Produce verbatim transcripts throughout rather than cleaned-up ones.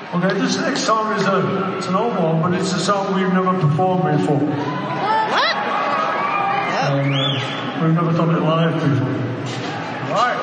Okay, this next song is a, it's an old one, but it's a song we've never performed before. What? And uh, we've never done it live before. Right.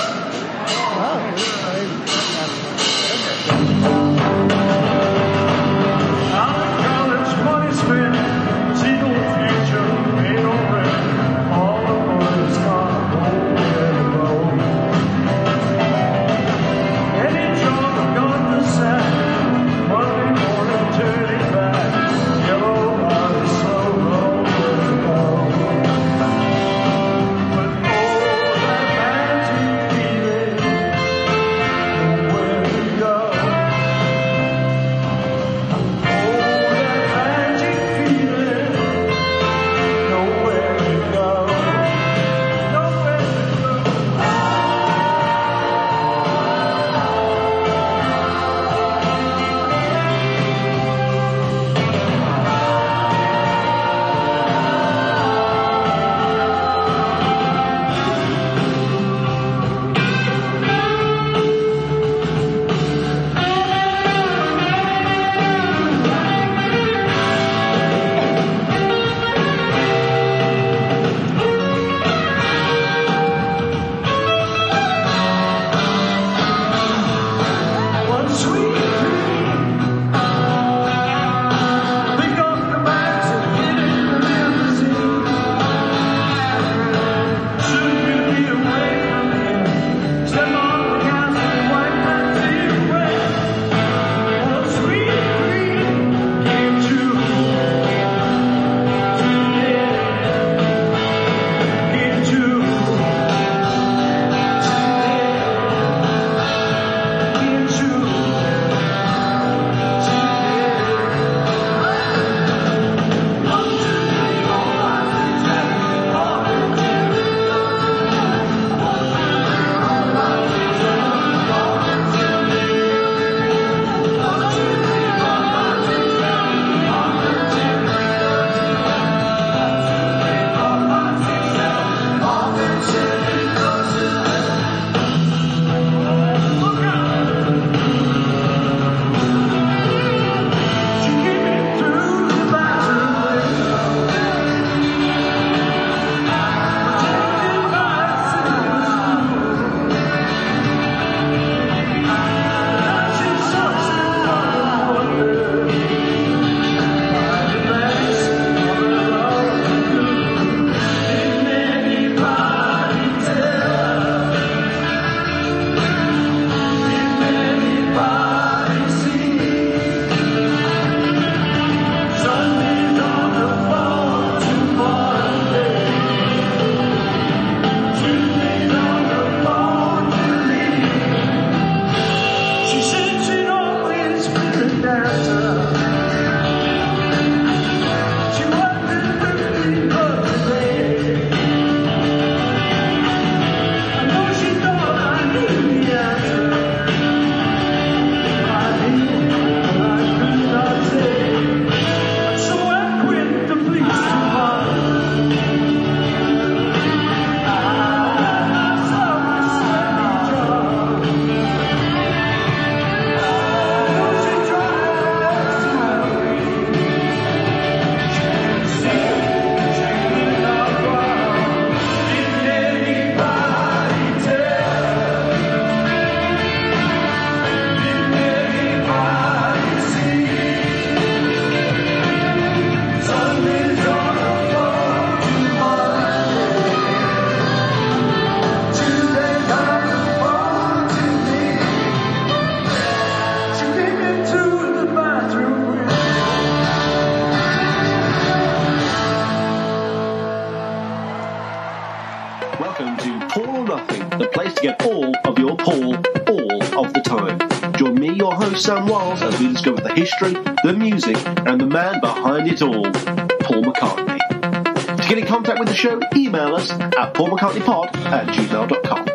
Sam Wiles as we discover the history, the music, and the man behind it all, Paul McCartney. To get in contact with the show, email us at paulmccartneypod at gmail dot com.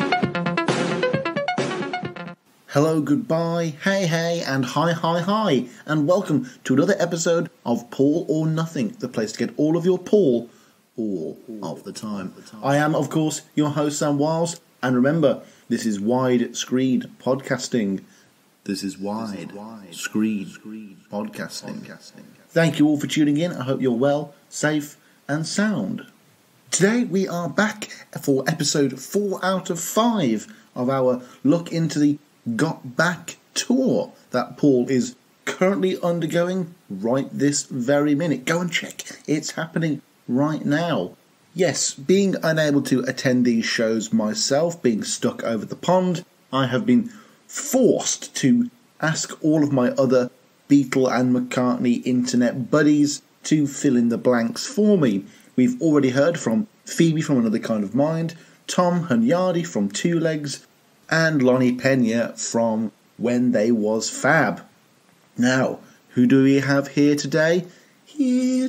Hello, goodbye, hey, hey, and hi, hi, hi, and welcome to another episode of Paul or Nothing, the place to get all of your Paul all of the time. I am, of course, your host, Sam Wiles, and remember, this is widescreen podcasting. This is Wide Screen Podcasting. Thank you all for tuning in. I hope you're well, safe and sound. Today we are back for episode four out of five of our look into the Got Back tour that Paul is currently undergoing right this very minute. Go and check. It's happening right now. Yes, being unable to attend these shows myself, being stuck over the pond, I have been forced to ask all of my other Beatle and McCartney internet buddies to fill in the blanks for me. We've already heard from Phoebe from Another Kind of Mind, Tom Hunyadi from Two Legs, and Lonnie Pena from When They Was Fab. Now, who do we have here today? Here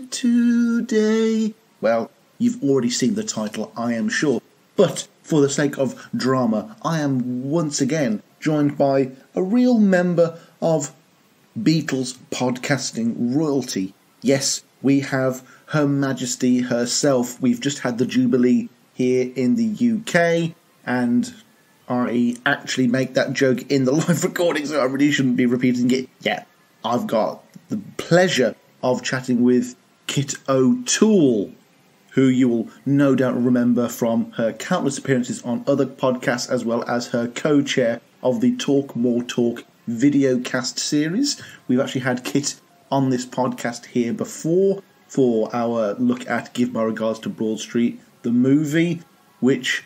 today. Well, you've already seen the title, I am sure. But for the sake of drama, I am once again joined by a real member of Beatles podcasting royalty. Yes, we have Her Majesty herself. We've just had the Jubilee here in the U K, and I actually make that joke in the live recording, so I really shouldn't be repeating it. Yeah, I've got the pleasure of chatting with Kit O'Toole, who you will no doubt remember from her countless appearances on other podcasts, as well as her co-chair of the Talk More Talk videocast series. We've actually had Kit on this podcast here before for our look at Give My Regards to Broad Street, the movie, which,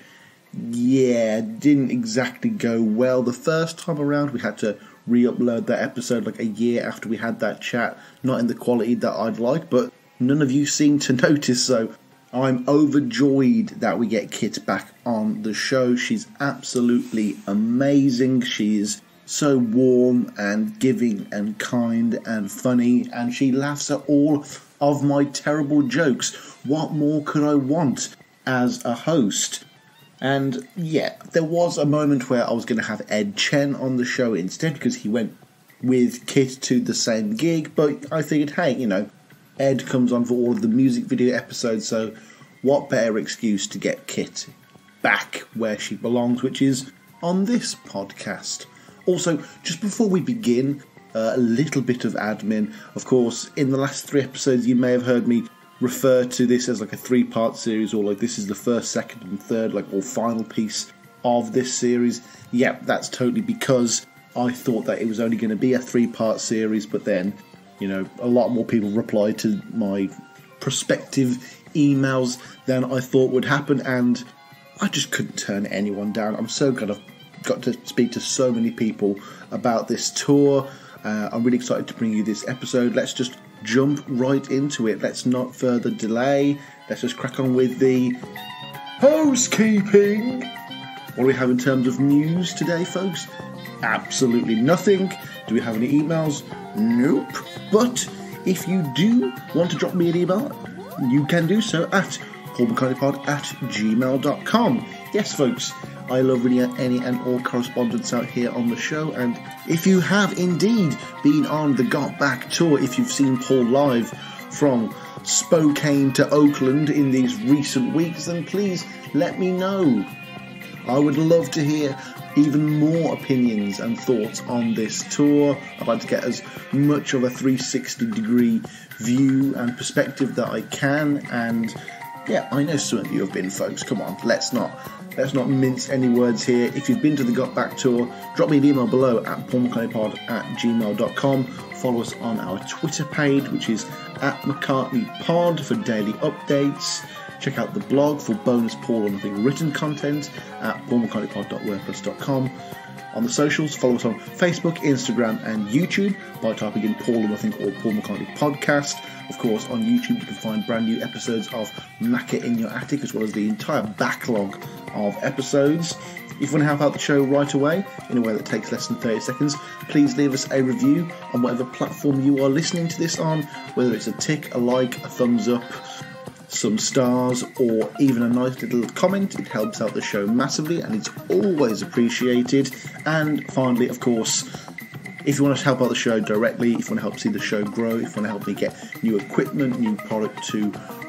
yeah, didn't exactly go well the first time around. We had to re-upload that episode like a year after we had that chat, not in the quality that I'd like, but none of you seem to notice, so I'm overjoyed that we get Kit back on the show. She's absolutely amazing. She's so warm and giving and kind and funny, and she laughs at all of my terrible jokes. What more could I want as a host? And yeah, there was a moment where I was going to have Ed Chen on the show instead, because he went with Kit to the same gig, but I figured, hey, you know, Ed comes on for all of the music video episodes, so what better excuse to get Kit back where she belongs, which is on this podcast. Also, just before we begin, uh, a little bit of admin. Of course, in the last three episodes, you may have heard me refer to this as like a three-part series, or like this is the first, second, and third, like, or final piece of this series. Yep, that's totally because I thought that it was only going to be a three-part series, but then, you know, a lot more people replied to my prospective emails than I thought would happen, and I just couldn't turn anyone down. I'm so glad I've got to speak to so many people about this tour. Uh, I'm really excited to bring you this episode. Let's just jump right into it. Let's not further delay. Let's just crack on with the housekeeping. What do we have in terms of news today, folks? Absolutely nothing. Do we have any emails? Nope. But if you do want to drop me an email, you can do so at paulmccartneypod at gmail dot com. Yes, folks, I love reading any and all correspondence out here on the show, and if you have indeed been on the Got Back tour, if you've seen Paul live from Spokane to Oakland in these recent weeks, then please let me know. I would love to hear even more opinions and thoughts on this tour. I'd like to get as much of a three sixty degree view and perspective that I can, and yeah, I know some of you have been, folks. Come on, let's not let's not mince any words here. If you've been to the Got Back tour, drop me an email below at paulmccartneypod at gmail dot com. Follow us on our Twitter page, which is at McCartneyPod, for daily updates. Check out the blog for bonus Paul or Nothing written content at paulmccartneypod dot wordpress dot com. On the socials, follow us on Facebook, Instagram and YouTube by typing in Paul or Nothing or Paul McCartney Podcast. Of course, on YouTube you can find brand new episodes of Macca in Your Attic, as well as the entire backlog of episodes. If you want to help out the show right away, in a way that takes less than thirty seconds, please leave us a review on whatever platform you are listening to this on, whether it's a tick, a like, a thumbs up, some stars, or even a nice little comment. It helps out the show massively and it's always appreciated. And finally, of course, if you want to help out the show directly, if you want to help see the show grow, if you want to help me get new equipment, new product to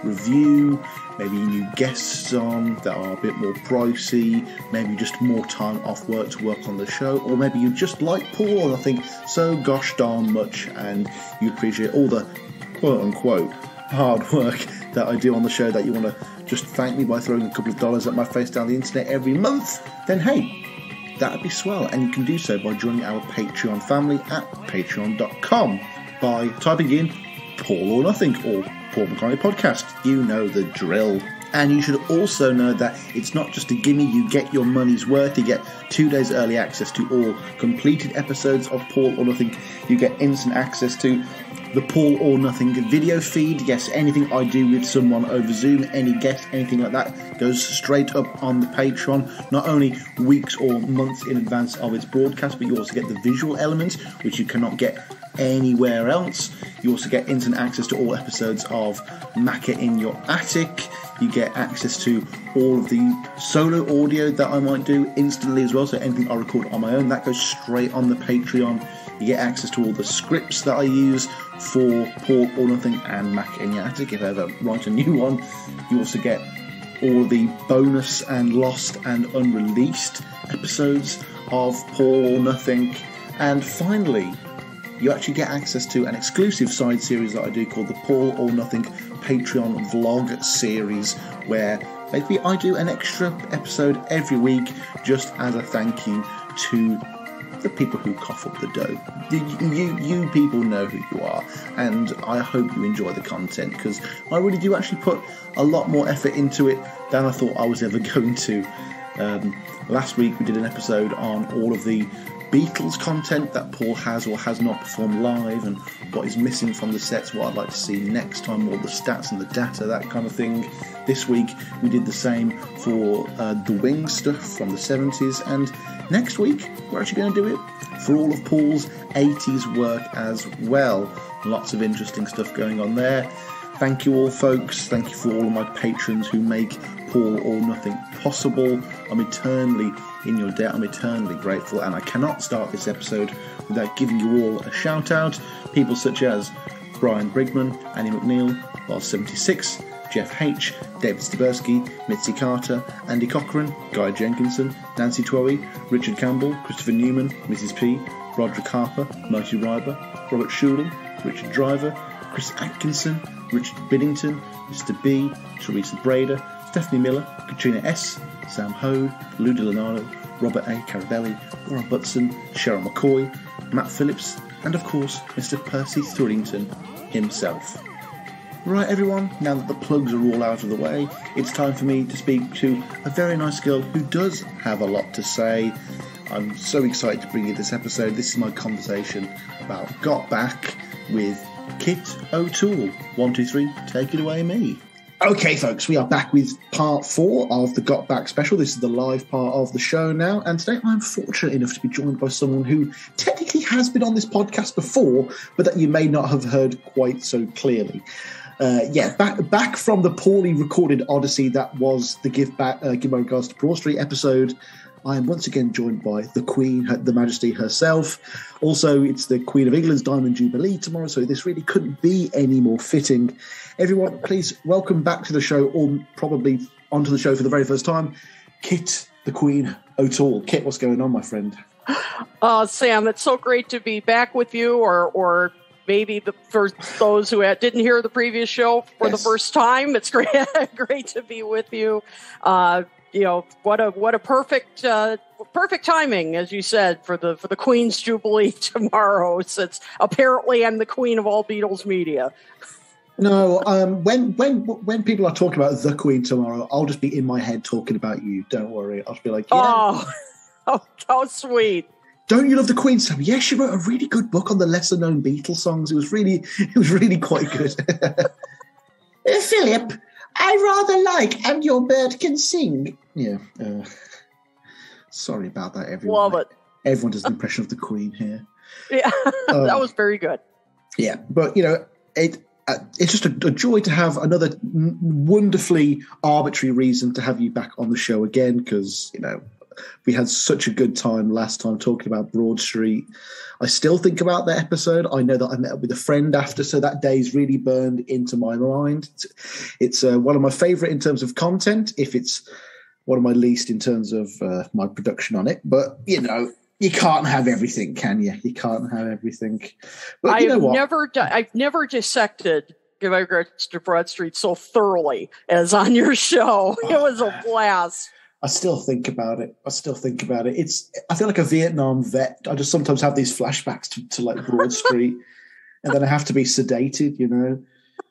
review, maybe new guests on that are a bit more pricey, maybe just more time off work to work on the show, or maybe you just like Paul and I think so gosh darn much and you appreciate all the quote-unquote hard work that I do on the show that you want to just thank me by throwing a couple of dollars at my face down the internet every month, then hey, that'd be swell, and you can do so by joining our Patreon family at patreon dot com by typing in Paul or Nothing or Paul McCartney Podcast. You know the drill. And you should also know that it's not just a gimme, you get your money's worth. You get two days early access to all completed episodes of Paul or Nothing. You get instant access to the Paul or Nothing video feed. Yes, anything I do with someone over Zoom, any guest, anything like that, goes straight up on the Patreon, not only weeks or months in advance of its broadcast, but you also get the visual element, which you cannot get anywhere else. You also get instant access to all episodes of Macca in Your Attic. You get access to all of the solo audio that I might do instantly as well, so anything I record on my own, that goes straight on the Patreon. You get access to all the scripts that I use for Paul or Nothing and Macca in Your Attic if I ever write a new one. You also get all the bonus and lost and unreleased episodes of Paul or Nothing. And finally, you actually get access to an exclusive side series that I do called the Paul or Nothing Patreon Vlog series, where basically I do an extra episode every week just as a thank you to the people who cough up the dough. You, you, you people know who you are, and I hope you enjoy the content, because I really do actually put a lot more effort into it than I thought I was ever going to. Um, last week we did an episode on all of the Beatles content that Paul has or has not performed live, and what is missing from the sets, what I'd like to see next time, all the stats and the data, that kind of thing. This week we did the same for uh, the Wings stuff from the seventies, and next week we're actually going to do it for all of Paul's eighties work as well. Lots of interesting stuff going on there. Thank you all, folks. Thank you for all of my patrons who make Paul or Nothing possible. I'm eternally in your debt. I'm eternally grateful, and I cannot start this episode without giving you all a shout out. People such as Brian Brigman, Annie McNeil, Boss seventy-six, Jeff H, David Stabersky, Mitzi Carter, Andy Cochran, Guy Jenkinson, Nancy Twoey, Richard Campbell, Christopher Newman, Missus P, Roderick Harper, Marty Ryber, Robert Schuling, Richard Driver, Chris Atkinson, Richard Biddington, Mister B, Teresa Brader, Stephanie Miller, Katrina S, Sam Hode, Lou DiLonaro, Robert A. Carabelli, Warren Butson, Cheryl McCoy, Matt Phillips, and of course Mister Percy Thorrington himself. Right, everyone, now that the plugs are all out of the way, it's time for me to speak to a very nice girl who does have a lot to say. I'm so excited to bring you this episode. This is my conversation about Got Back with Kit O'Toole. One, two, three, take it away, me. Okay, folks, we are back with part four of the Got Back special. This is the live part of the show now, and today I'm fortunate enough to be joined by someone who technically has been on this podcast before, but that you may not have heard quite so clearly. Uh, yeah, back back from the poorly recorded odyssey that was the Give Back, uh, Give My Regards to Broad Street episode, I am once again joined by the Queen, Her Majesty herself. Also, it's the Queen of England's Diamond Jubilee tomorrow, so this really couldn't be any more fitting. Everyone, please welcome back to the show, or probably onto the show for the very first time, Kit, the Queen O'Toole. Kit, what's going on, my friend? Uh, Sam, it's so great to be back with you, or or maybe the, for those who had, didn't hear the previous show for yes. the first time. It's great, great to be with you. Uh, you know, what a what a perfect uh, perfect timing, as you said, for the for the Queen's Jubilee tomorrow. Since apparently I'm the Queen of all Beatles media. No, um, when when when people are talking about the Queen tomorrow, I'll just be in my head talking about you. Don't worry, I'll just be like, yeah. Oh, oh, how sweet. Don't you love the Queen, Sam? Yes, she wrote a really good book on the lesser-known Beatles songs. It was really, it was really quite good. uh, Philip, I rather like "And Your Bird Can Sing." Yeah. Uh, sorry about that, everyone. Love it. Everyone does an impression of the Queen here. Yeah, uh, that was very good. Yeah, but you know, it uh, it's just a, a joy to have another n- wonderfully arbitrary reason to have you back on the show again, because you know. we had such a good time last time talking about Broad Street. I still think about that episode. I know that I met up with a friend after, so that day's really burned into my mind. It's, it's uh, one of my favourite in terms of content, if it's one of my least in terms of uh, my production on it. But, you know, you can't have everything, can you? You can't have everything. But you know I've what? never, di- I've never dissected Give Our Regrets to Broad Street so thoroughly as on your show. It was a blast. I still think about it. I still think about it. It's. I feel like a Vietnam vet. I just sometimes have these flashbacks to, to like Broad Street, and then I have to be sedated. You know,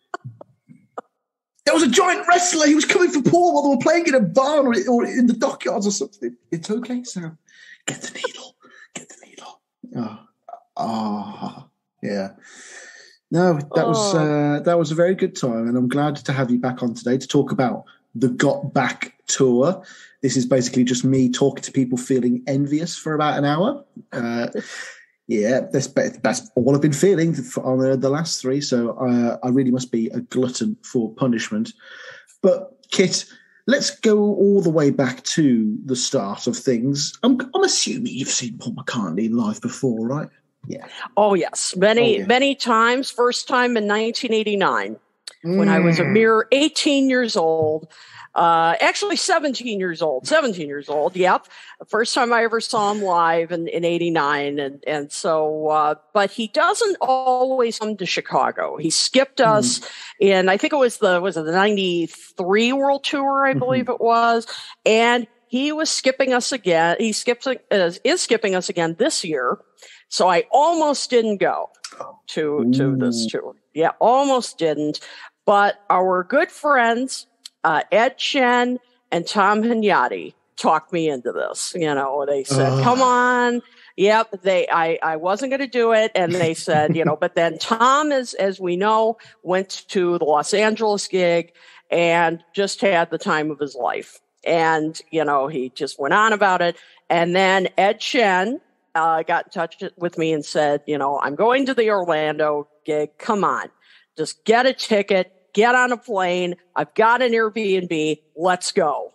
there was a giant wrestler. He was coming for Paul while they were playing in a barn or, or in the dockyards or something. It's okay, Sam. Get the needle. Get the needle. Ah, oh, oh, yeah. No, that was uh, that was a very good time, and I'm glad to have you back on today to talk about the Got Back tour. This is basically just me talking to people feeling envious for about an hour. Uh, yeah, that's, that's all I've been feeling on uh, the last three, so uh, I really must be a glutton for punishment. But, Kit, let's go all the way back to the start of things. I'm, I'm assuming you've seen Paul McCartney live before, right? Yeah. Oh, yes. Many, oh, yeah. many times. First time in nineteen eighty-nine mm. when I was a mere eighteen years old. Uh, actually seventeen years old, seventeen years old. Yep. The first time I ever saw him live in, in eighty-nine. And, and so, uh, but he doesn't always come to Chicago. He skipped us mm. in, I think it was the, was it the ninety-three World Tour, I mm-hmm. believe it was. And he was skipping us again. He skips, uh, is skipping us again this year. So I almost didn't go to, to this tour. Yeah, almost didn't. But our good friends, Uh, Ed Chen and Tom Hunyadi talked me into this. You know, they said, uh. come on. Yep. They, I, I wasn't going to do it. And they said, you know, but then Tom, as, as we know, went to the Los Angeles gig and just had the time of his life. And, you know, he just went on about it. And then Ed Chen, uh, got in touch with me and said, you know, I'm going to the Orlando gig. Come on, just get a ticket. Get on a plane. I've got an Airbnb. Let's go.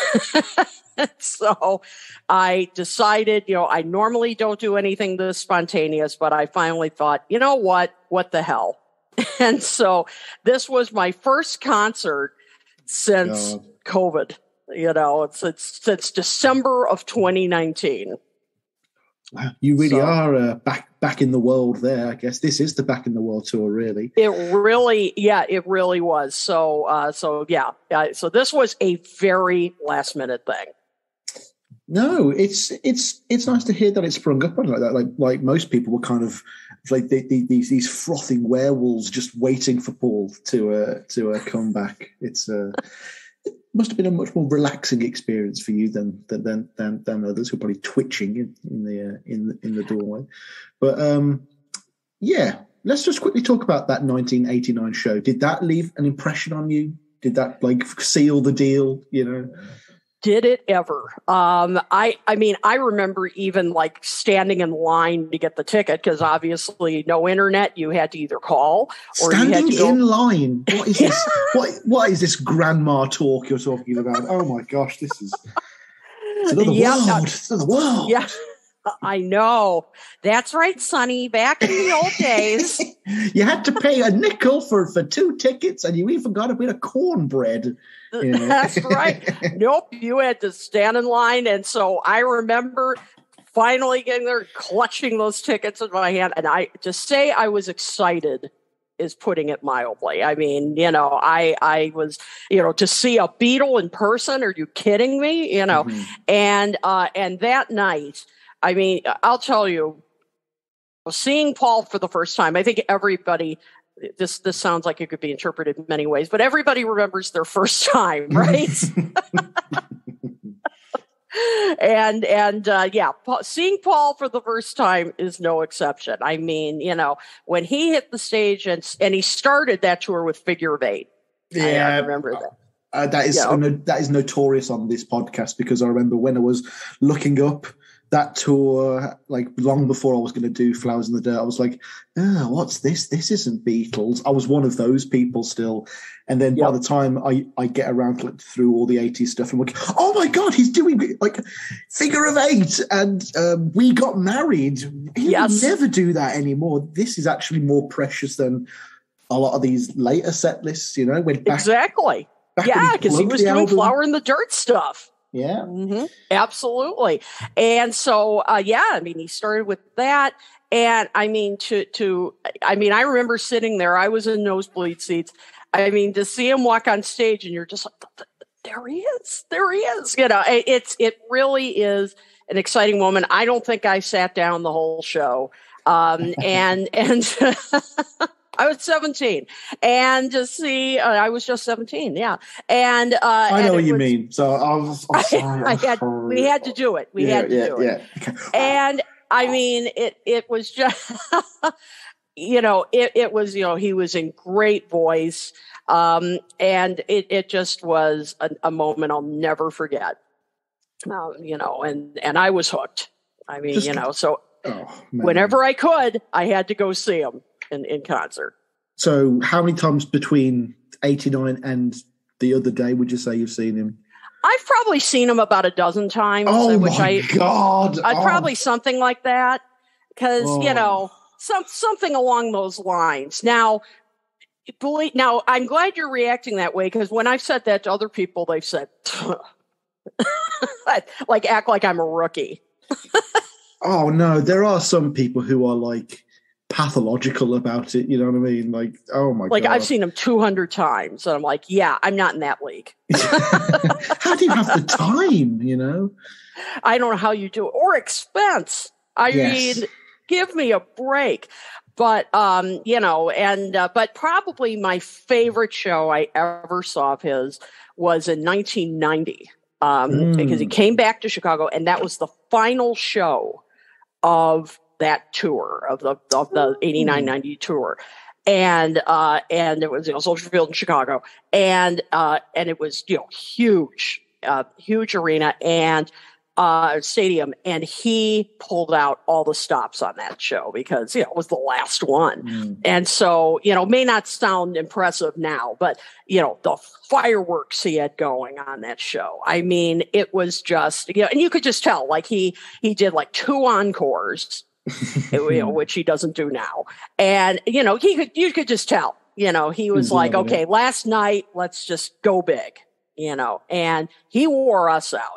So I decided, you know, I normally don't do anything this spontaneous, but I finally thought, you know what? What the hell? And so this was my first concert since God. COVID. You know, it's, it's since December of twenty nineteen. You really so, are uh, back back in the world there, I guess. This is the Back in the World tour, really. It really, yeah, it really was. So, uh, so yeah, uh, so this was a very last minute thing. No, it's it's it's nice to hear that it sprung up on like that. Like like most people were kind of like they, they, these these frothing werewolves just waiting for Paul to uh, to uh, come back. It's uh, it must have been a much more relaxing experience for you than than than than others who are probably twitching in, in the uh, in the, in the doorway. But um, yeah, let's just quickly talk about that nineteen eighty-nine show. Did that leave an impression on you? Did that like seal the deal? You know. Did it ever? Um, I, I mean, I remember even like standing in line to get the ticket because obviously no internet. You had to either call or standing you had to go- in line. What is this? what what is this grandma talk you're talking about? Oh my gosh, this is it's another yeah, world. uh, It's another world. Yeah, I know. That's right, Sonny. Back in the old days, you had to pay a nickel for for two tickets, and you even got a bit of cornbread. Yeah. That's right. Nope, you had to stand in line. And so I remember finally getting there, clutching those tickets in my hand. And I to say I was excited is putting it mildly. I mean, you know, I I was, you know, to see a Beatle in person. Are you kidding me? You know, mm-hmm. and uh, and that night, I mean, I'll tell you, seeing Paul for the first time, I think everybody. This this sounds like it could be interpreted in many ways, but everybody remembers their first time, right? and and uh, yeah, seeing Paul for the first time is no exception. I mean, you know, when he hit the stage and and he started that tour with Figure of Eight. Yeah, I, I remember that. Uh, that is yeah. uh, no, that is notorious on this podcast because I remember when I was looking up that tour, like long before I was going to do Flowers in the Dirt, I was like, oh, what's this? This isn't Beatles. I was one of those people still. And then yep. by the time I, I get around to look through all the eighties stuff, I'm like, oh my God, he's doing like Figure of Eight and um, We Got Married. He yes. would never do that anymore. This is actually more precious than a lot of these later set lists, you know? When back, exactly. Back yeah, because he, he was doing album. Flower in the Dirt stuff. Yeah, mm-hmm. absolutely. And so, uh, yeah, I mean, he started with that. And I mean, to, to, I mean, I remember sitting there, I was in nosebleed seats. I mean, to see him walk on stage and you're just like, there he is, there he is. You know, it, it's, it really is an exciting moment. I don't think I sat down the whole show. Um, and, and, I was seventeen, and to see, uh, I was just seventeen, yeah. And uh, I know and what you was, mean. So I was, I'm sorry, I had, we had to do it. We yeah, had to yeah, do yeah. it. Okay. And I mean, it it was just, you know, it it was, you know, he was in great voice, um, and it it just was a, a moment I'll never forget. Um, you know, and and I was hooked. I mean, just, you know, so oh, whenever I could, I had to go see him. In, in concert. So how many times between eighty-nine and the other day would you say you've seen him? I've probably seen him about a dozen times. Oh which my I, God. I'd oh. probably something like that. Because, oh. you know, some something along those lines. Now, believe, now, I'm glad you're reacting that way, because when I've said that to other people, they've said, like, act like I'm a rookie. Oh, no. There are some people who are like, pathological about it, you know what I mean? Like, oh my like, God. Like, I've seen him two hundred times, and I'm like, yeah, I'm not in that league. How do you have the time, you know? I don't know how you do it. Or expense. I yes. mean, give me a break. But, um, you know, and, uh, but probably my favorite show I ever saw of his was in nineteen ninety, um, mm. because he came back to Chicago, and that was the final show of that tour of the of the eighty-nine ninety tour, and uh and it was, you know, Soldier Field in Chicago, and uh and it was, you know, huge uh huge arena and uh stadium, and he pulled out all the stops on that show because, you know, it was the last one. Mm. And so, you know, may not sound impressive now, but, you know, the fireworks he had going on that show, I mean, it was just, you know, and you could just tell, like, he he did like two encores, you know, which he doesn't do now. And, you know, he could, you could just tell, you know, he was He's like, okay, it. last night, let's just go big, you know, and he wore us out.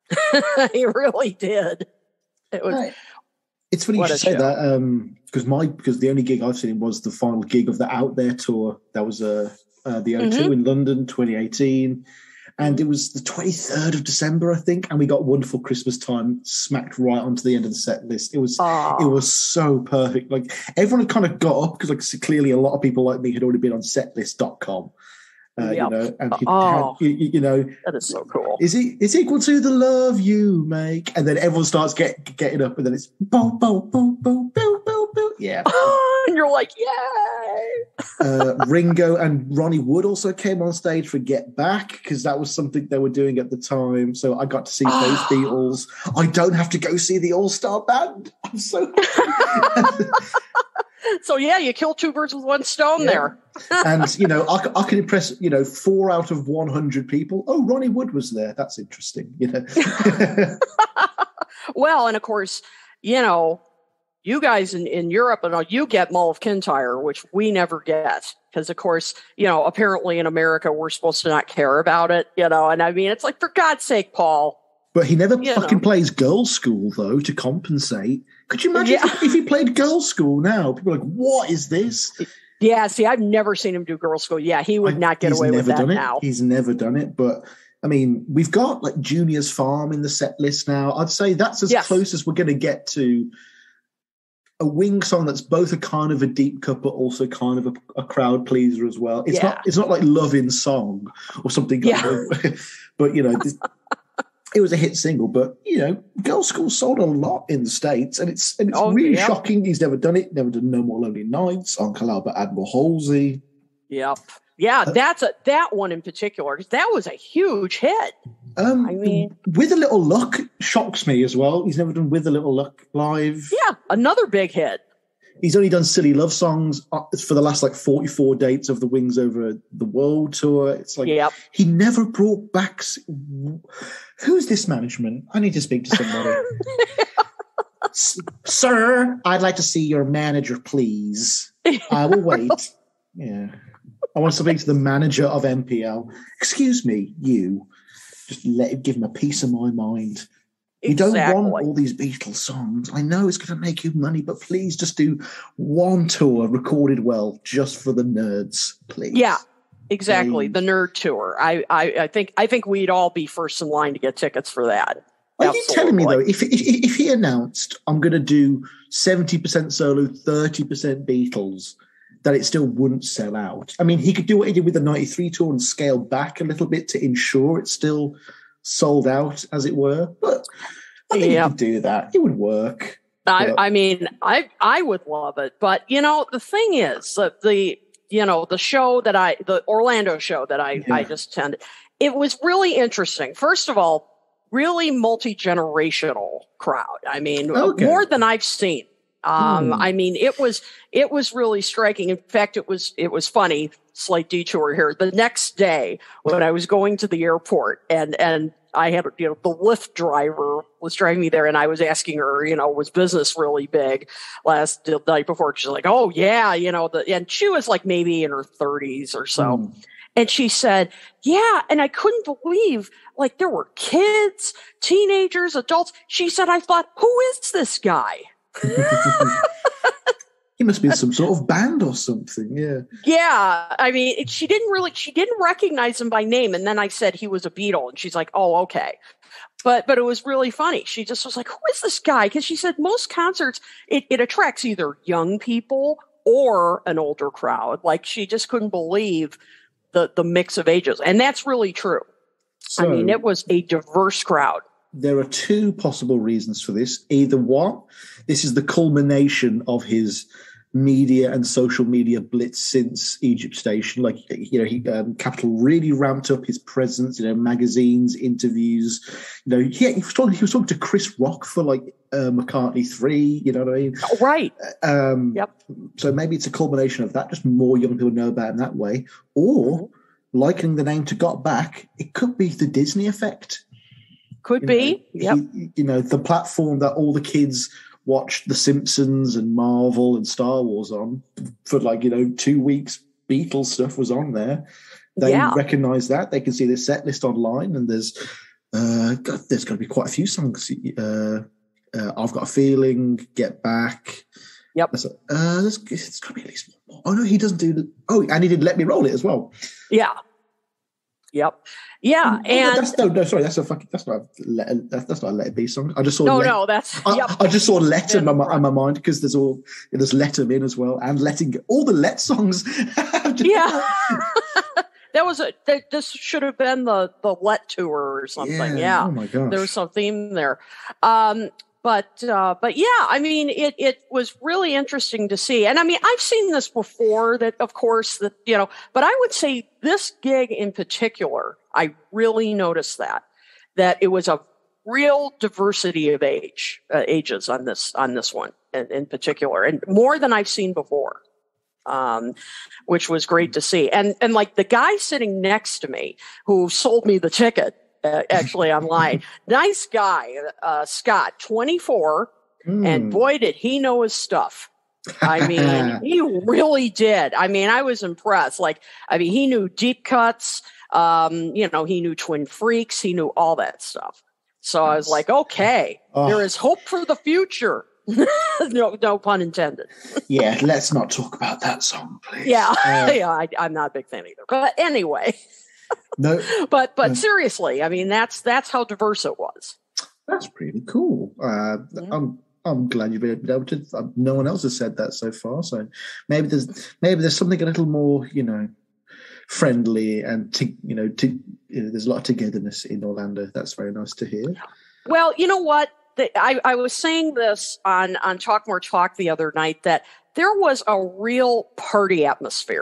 He really did. It was. Right. It's funny you should say show. that, um, because my, because the only gig I've seen was the final gig of the Out There tour. That was uh, uh, the O two mm-hmm. in London, twenty eighteen. And it was the twenty-third of December, I think, and we got Wonderful Christmas Time smacked right onto the end of the set list. It was Aww. It was so perfect. Like, everyone had kind of got up because, like, clearly a lot of people like me had already been on setlist dot com. Uh, yep. You know, and he oh, had, you, you know, that is so cool. Is it? It's equal to the love you make, and then everyone starts get, getting up, and then it's boom, boom, boom, boom, boom, boom, boom. Yeah, and you're like, yay! uh, Ringo and Ronnie Wood also came on stage for Get Back, because that was something they were doing at the time. So I got to see those Beatles. I don't have to go see the All Star Band. I'm so. So, yeah, you kill two birds with one stone yeah. there. And, you know, I, I can impress, you know, four out of one hundred people. Oh, Ronnie Wood was there. That's interesting, you know. Well, and, of course, you know, you guys in, in Europe, and you get Mull of Kintyre, which we never get. Because, of course, you know, apparently in America, we're supposed to not care about it, you know. And, I mean, it's like, for God's sake, Paul. But he never you fucking know. plays Girls' School, though, to compensate. Could you imagine yeah. if, if he played Girls' School now? People are like, what is this? Yeah, see, I've never seen him do Girls' School. Yeah, he would I, not get away with that done it. now. He's never done it. But, I mean, we've got, like, Junior's Farm in the set list now. I'd say that's as yes. close as we're going to get to a Wing song that's both a kind of a deep cut, but also kind of a, a crowd pleaser as well. It's, yeah. not, it's not like Love in Song or something like yeah. that. But, you know... This, it was a hit single, but, you know, Girls' School sold a lot in the States, and it's and it's oh, really yeah. shocking. He's never done it, never done No More Lonely Nights, Uncle Albert, Admiral Halsey. Yep. Yeah, uh, that's a, that one in particular, because that was a huge hit. Um, I mean, With a Little Luck shocks me as well. He's never done With a Little Luck live. Yeah, another big hit. He's only done Silly Love Songs for the last like forty-four dates of the Wings Over the World tour. It's like yep. he never brought back. Who's this management? I need to speak to somebody. Sir, I'd like to see your manager, please. I will wait. Yeah. I want to speak to the manager of M P L. Excuse me, you. Just let him give him a piece of my mind. You exactly. don't want all these Beatles songs. I know it's going to make you money, but please just do one tour recorded well just for the nerds, please. Yeah, exactly. Please. The nerd tour. I, I, I think I think we'd all be first in line to get tickets for that. Are Absolutely. you telling me, though, if, if, if he announced, I'm going to do seventy percent solo, thirty percent Beatles, that it still wouldn't sell out? I mean, he could do what he did with the ninety-three tour and scale back a little bit to ensure it's still sold out, as it were. But I think yeah. he could do that. It would work. I, But- I mean, I I would love it. But, you know, the thing is, that the, you know, the show that I, the Orlando show that I, Yeah. I just attended, it was really interesting. First of all, really multi-generational crowd. I mean, Okay. more than I've seen. Um, Hmm. I mean, it was, it was really striking. In fact, it was, it was funny, slight detour here. The next day when I was going to the airport and, and I had, you know, the Lyft driver was driving me there and I was asking her, you know, was business really big last the night before? She's like, oh yeah, you know, the, and she was like maybe in her thirties or so. Hmm. And she said, yeah. And I couldn't believe, like, there were kids, teenagers, adults. She said, I thought, who is this guy? He must be in some sort of band or something, yeah. Yeah. I mean, it, she didn't really, she didn't recognize him by name. And then I said he was a Beatle. And she's like, oh, okay. But, but it was really funny. She just was like, who is this guy? Because she said most concerts, it, it attracts either young people or an older crowd. Like, she just couldn't believe the, the mix of ages. And that's really true. So, I mean, it was a diverse crowd. there are two possible reasons for this. Either one, this is the culmination of his media and social media blitz since Egypt Station. Like, you know, he, um, Capital really ramped up his presence, you know, magazines, interviews. You know, he, he, was talking, he was talking to Chris Rock for, like, uh, McCartney three, you know what I mean? Oh, right. Um, yep. So maybe it's a culmination of that, just more young people know about him that way. Or, likening the name to Got Back, it could be the Disney effect. Could You be. know, Yep. he, you know, the platform that all the kids watched The Simpsons and Marvel and Star Wars on for, like, you know, two weeks. Beatles stuff was on there. They Yeah. recognize that. They can see the set list online, and there's uh, God, there's got to be quite a few songs. Uh, uh, I've Got a Feeling, Get Back. Yep. That's, uh, there's, it's got to be at least one more. Oh no, he doesn't do the. Oh, and he did Let Me Roll It as well. Yeah. Yep. Yeah. Oh, and that's no, no, sorry, that's a fucking, that's not a let, that's, that's not a Let It Be song. I just saw. no, let, no, that's I, yep. I just saw Let in my, Right. in my mind because there's all there's Let 'Em In as well and Letting Go. All the Let songs. Yeah. That was a. That, this should have been the the Let tour or something. Yeah. Oh my gosh. There was some theme there. Um, but uh, but yeah, I mean, it it was really interesting to see. And I mean, I've seen this before. That of course that you know, but I would say this gig in particular, I really noticed that that it was a real diversity of age uh, ages on this on this one in, in particular, and more than I've seen before. Um, which was great to see. And, and like the guy sitting next to me who sold me the ticket, uh, actually online, nice guy, uh, Scott, twenty-four. Mm. And boy, did he know his stuff. I mean, he really did. I mean, I was impressed. Like, I mean, he knew deep cuts. Um, you know, he knew Twin Freaks. He knew all that stuff. So I was like, okay, Oh. there is hope for the future. no, no pun intended. Yeah, let's not talk about that song, please. Yeah, Uh, yeah, I, I'm not a big fan either. But anyway, no, but but Uh, seriously, I mean, that's that's how diverse it was. that's pretty cool. Uh, Mhm. I'm I'm glad you've been able to. Uh, no one else has said that so far, so maybe there's maybe there's something a little more, you know, friendly and to, you know, to you know, there's a lot of togetherness in Orlando. That's very nice to hear. Well, you know what? The, I, I was saying this on on Talk More Talk the other night that there was a real party atmosphere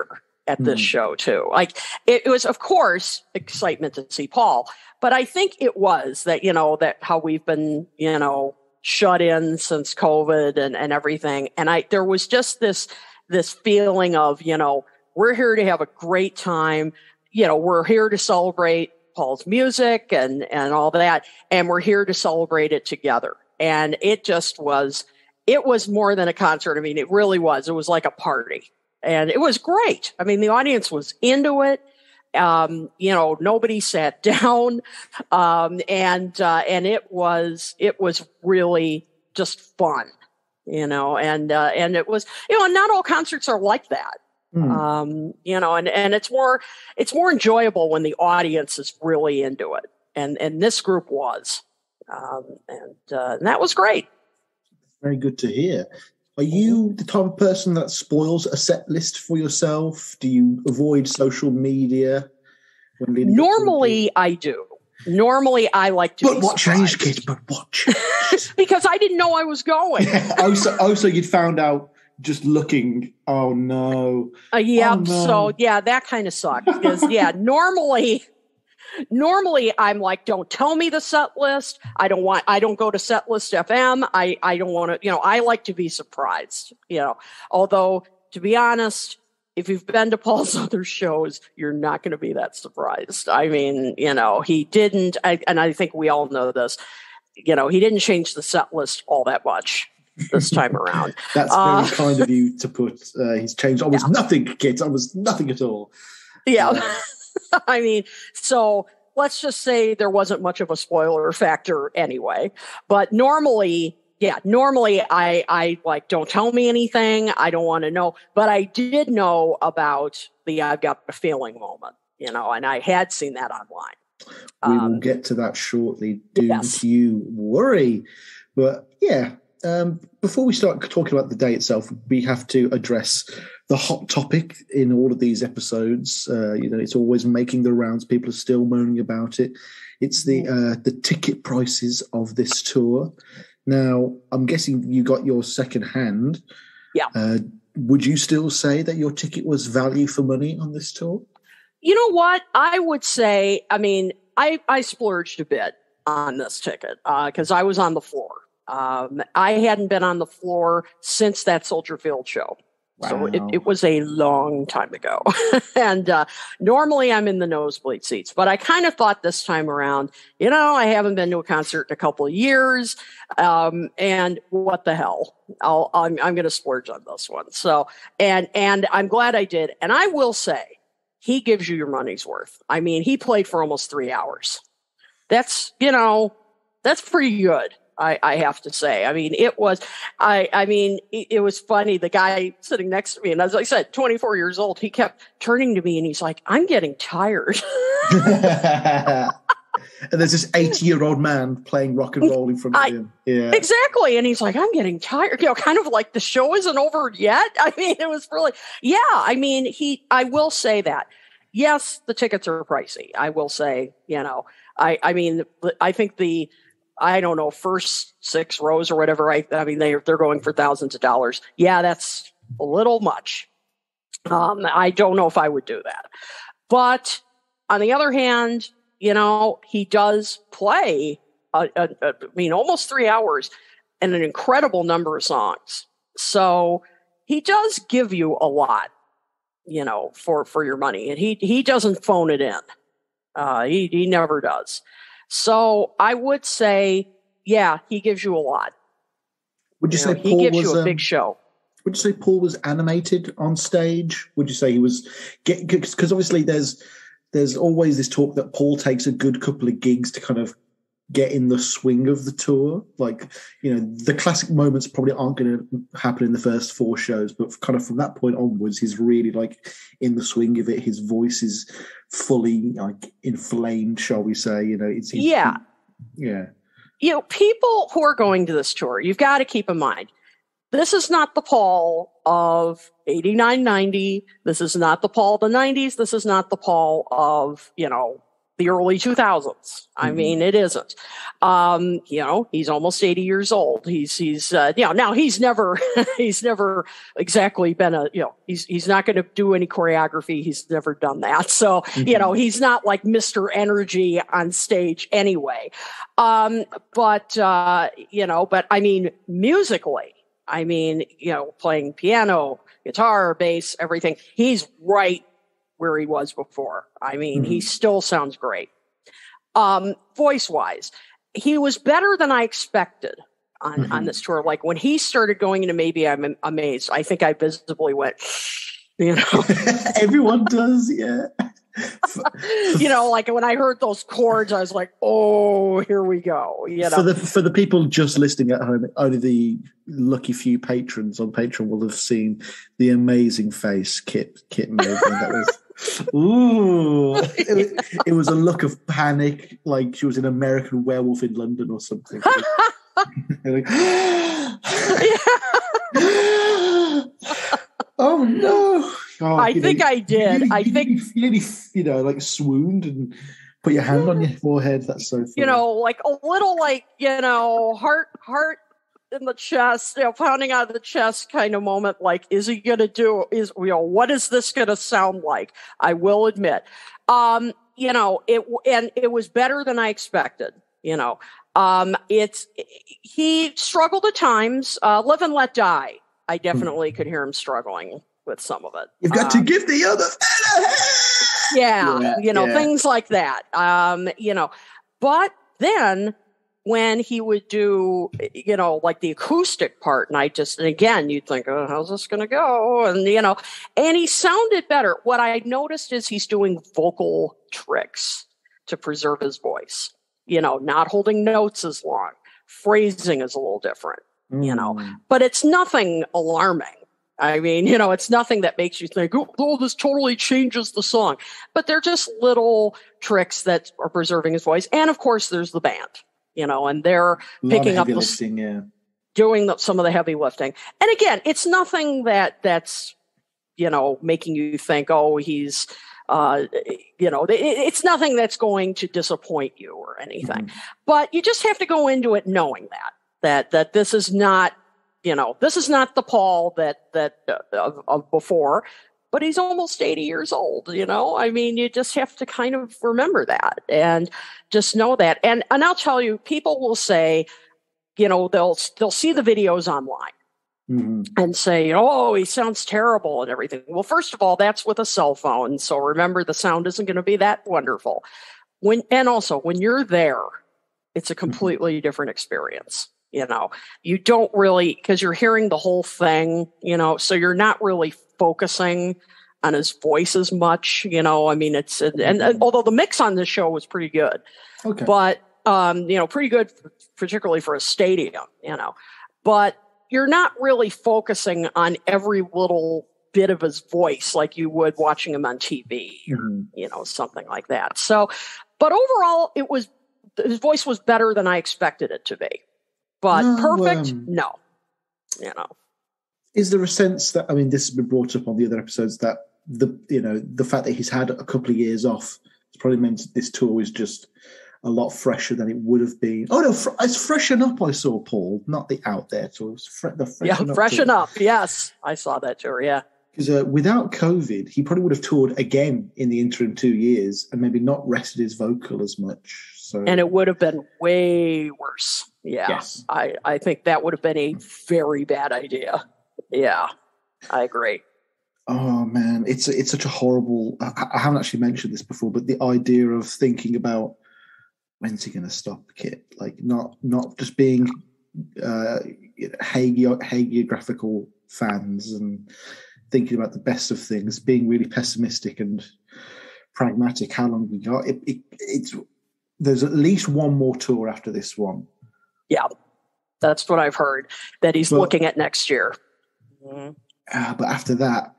at this mm. show too. Like it, it was, of course, excitement to see Paul, but I think it was that, you know, that how we've been, you know, shut in since COVID and, and everything. And I, there was just this, this feeling of, you know, we're here to have a great time. You know, we're here to celebrate Paul's music and, and all that. And we're here to celebrate it together. And it just was, it was more than a concert. I mean, it really was. It was like a party. And it was great. I mean, the audience was into it. Um, you know, nobody sat down. Um, and, uh, and it was, it was really just fun, you know, and, uh, and it was, you know, not all concerts are like that. Mm. Um, you know, and, and it's more, it's more enjoyable when the audience is really into it. And, and this group was, um, and, uh, and that was great. Very good to hear. Are you the type of person that spoils a set list for yourself? Do you avoid social media? When leading Normally, I do. Normally, I like to. But be what surprised. changed, kid? But what changed? Because I didn't know I was going. oh, so, oh, so you'd found out just looking. Oh no. Uh, yep. Oh, no. So yeah, that kind of sucked. Because yeah, normally. Normally, I'm like, don't tell me the set list. I don't want, I don't go to Setlist F M. I, I don't want to, you know, I like to be surprised, you know, although to be honest, if you've been to Paul's other shows, you're not going to be that surprised. I mean, you know, he didn't, I, and I think we all know this, you know, he didn't change the set list all that much this time around. That's uh, very kind of you to put, uh, he's changed almost yeah. nothing, kids, almost nothing at all. Yeah. Uh, I mean, so let's just say there wasn't much of a spoiler factor anyway. But normally, yeah, normally I, I like, don't tell me anything. I don't want to know. But I did know about the I've got a feeling moment, you know, and I had seen that online. We um, will get to that shortly. Don't yes. you worry. But yeah, um, before we start talking about the day itself, we have to address the hot topic in all of these episodes. Uh, you know, it's always making the rounds. People are still moaning about it. It's the uh, the ticket prices of this tour. Now, I'm guessing you got your second hand. Yeah. Uh, would you still say that your ticket was value for money on this tour? You know what? I would say, I mean, I, I splurged a bit on this ticket because uh, I was on the floor. Um, I hadn't been on the floor since that Soldier Field show. Wow. So it, it was a long time ago. and uh, normally I'm in the nosebleed seats, but I kind of thought this time around, you know, I haven't been to a concert in a couple of years. Um, and what the hell? I'll, I'm, I'm going to splurge on this one. So, and, and I'm glad I did. And I will say, he gives you your money's worth. I mean, he played for almost three hours. That's, you know, that's pretty good. I, I have to say. I mean, it was, I, I mean, it, it was funny. The guy sitting next to me, and as I said, twenty-four years old, he kept turning to me and he's like, I'm getting tired. And there's this eighty-year-old man playing rock and roll in front of I, him. Yeah, exactly. And he's like, I'm getting tired. You know, kind of like the show isn't over yet. I mean, it was really, yeah. I mean, he, I will say that. Yes, the tickets are pricey. I will say, you know, I, I mean, I think the, I don't know, first six rows or whatever. I, I mean, they, they're going for thousands of dollars. Yeah, that's a little much. Um, I don't know if I would do that. But on the other hand, you know, he does play, a, a, a, I mean, almost three hours and an incredible number of songs. So he does give you a lot, you know, for, for your money. And he, he doesn't phone it in. Uh, he, he never does. So I would say, yeah, he gives you a lot. Would you, you say know, Paul he gives was, you a um, big show? Would you say Paul was animated on stage? Would you say he was? Because obviously there's there's always this talk that Paul takes a good couple of gigs to kind of get in the swing of the tour. Like, you know, the classic moments probably aren't going to happen in the first four shows, but kind of from that point onwards, he's really like in the swing of it. His voice is fully like inflamed, shall we say? You know, it's, it's yeah, yeah. You know, people who are going to this tour, you've got to keep in mind, this is not the Paul of eighty-nine ninety. This is not the Paul of the nineties. This is not the Paul of, you know, the early two thousands. I mm-hmm. mean, it isn't. Um, you know, he's almost eighty years old. He's, he's, uh, you know, now he's never, he's never exactly been a, you know, he's, he's not going to do any choreography. He's never done that. So, mm-hmm. you know, he's not like Mister Energy on stage anyway. Um, but, uh, you know, but I mean, musically, I mean, you know, playing piano, guitar, bass, everything, he's right where he was before. I mean, mm-hmm. he still sounds great. Um, voice-wise, he was better than I expected on, mm-hmm. on this tour. Like when he started going into Maybe I'm Amazed, I think I visibly went, you know. Everyone does, yeah. You know, like when I heard those chords, I was like, "Oh, here we go." You know, for the for the people just listening at home, only the lucky few patrons on Patreon will have seen the amazing face Kit Kit made. That was, ooh, it, it was a look of panic, like she was an American Werewolf in London or something. Like, oh no. Oh, I think know, I did. You, you, I think you, nearly, you know, like swooned and put your hand on your forehead. That's so funny. You know, like a little, like you know, heart, heart in the chest, you know, pounding out of the chest kind of moment. Like, is he going to do? Is you know, what is this going to sound like? I will admit, um, you know, it and it was better than I expected. You know, um, it's he struggled at times. Uh, Live and Let Die. I definitely hmm. could hear him struggling with some of it. You've got um, to give the other yeah, yeah, you know, yeah. things like that. Um, you know, but then when he would do, you know, like the acoustic part, and I just, and again, you'd think, oh, how's this going to go? And, you know, and he sounded better. What I noticed is he's doing vocal tricks to preserve his voice, you know, not holding notes as long. Phrasing is a little different, mm. you know, but it's nothing alarming. I mean, you know, it's nothing that makes you think, oh, oh, this totally changes the song. But they're just little tricks that are preserving his voice. And, of course, there's the band, you know, and they're picking up, the, lifting, yeah. doing the, some of the heavy lifting. And, again, it's nothing that that's, you know, making you think, oh, he's, uh, you know, it, it's nothing that's going to disappoint you or anything. Mm-hmm. But you just have to go into it knowing that, that, that this is not, you know, this is not the Paul that, that, uh, of, of before, but he's almost eighty years old, you know? I mean, you just have to kind of remember that and just know that. And, and I'll tell you, people will say, you know, they'll, they'll see the videos online mm-hmm. and say, oh, he sounds terrible and everything. Well, first of all, that's with a cell phone. So remember, the sound isn't going to be that wonderful. When, and also when you're there, it's a completely mm-hmm. different experience. You know, you don't really, because you're hearing the whole thing, you know, so you're not really focusing on his voice as much, you know, I mean, it's, and, and, and although the mix on this show was pretty good, okay. but, um, you know, pretty good, particularly for a stadium, you know, but you're not really focusing on every little bit of his voice like you would watching him on T V, mm-hmm. or, you know, something like that. So, but overall, it was, his voice was better than I expected it to be. But no, perfect, um, no. You know. Is there a sense that, I mean, this has been brought up on the other episodes, that the, you know, the fact that he's had a couple of years off has probably meant this tour is just a lot fresher than it would have been. Oh, no, fr- it's Freshen Up I saw, Paul, not the Out There tour. It's fre- the Freshen yeah, Up Freshen tour. Up, yes. I saw that tour, yeah. Because uh, without COVID, he probably would have toured again in the interim two years and maybe not rested his vocal as much. So. And it would have been way worse. Yeah, yes. I, I think that would have been a very bad idea. Yeah, I agree. Oh, man, it's it's such a horrible... I, I haven't actually mentioned this before, but the idea of thinking about when's he going to stop, Kit? Like, not not just being uh, hagio- hagiographical fans and thinking about the best of things, being really pessimistic and pragmatic. How long we got? It, it, it's there's at least one more tour after this one. Yeah, that's what I've heard, that he's but, looking at next year. Mm-hmm. Uh, but after that,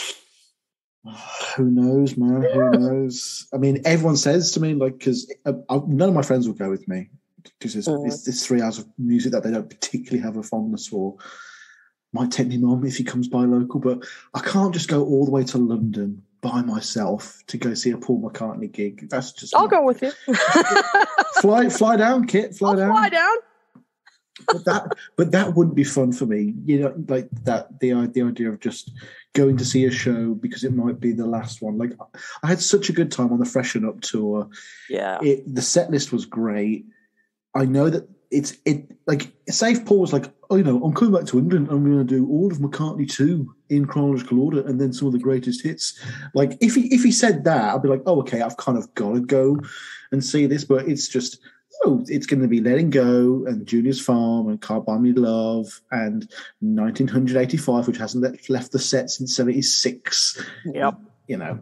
who knows, man? Who knows? I mean, everyone says to me, like, because none of my friends will go with me because it's, mm-hmm. it's, it's three hours of music that they don't particularly have a fondness for. Might take me mum if he comes by local, but I can't just go all the way to London by myself to go see a Paul McCartney gig. That's just I'll not... go with you. fly, fly down, Kit. Fly I'll down. Fly down. But that, but that wouldn't be fun for me. You know, like that. The the idea of just going to see a show because it might be the last one. Like I had such a good time on the Freshen Up tour. Yeah, it, the set list was great. I know that it's it like Safe Paul was like, oh, you know, I'm coming back to England. I'm going to do all of McCartney two in chronological order, and then some of the greatest hits. Like if he if he said that, I'd be like, oh, okay, I've kind of got to go and see this. But it's just. Oh, it's going to be Letting Go and Junior's Farm and Can't Buy Me Love and nineteen eighty-five, which hasn't left, left the set since seventy-six. Yep. You know,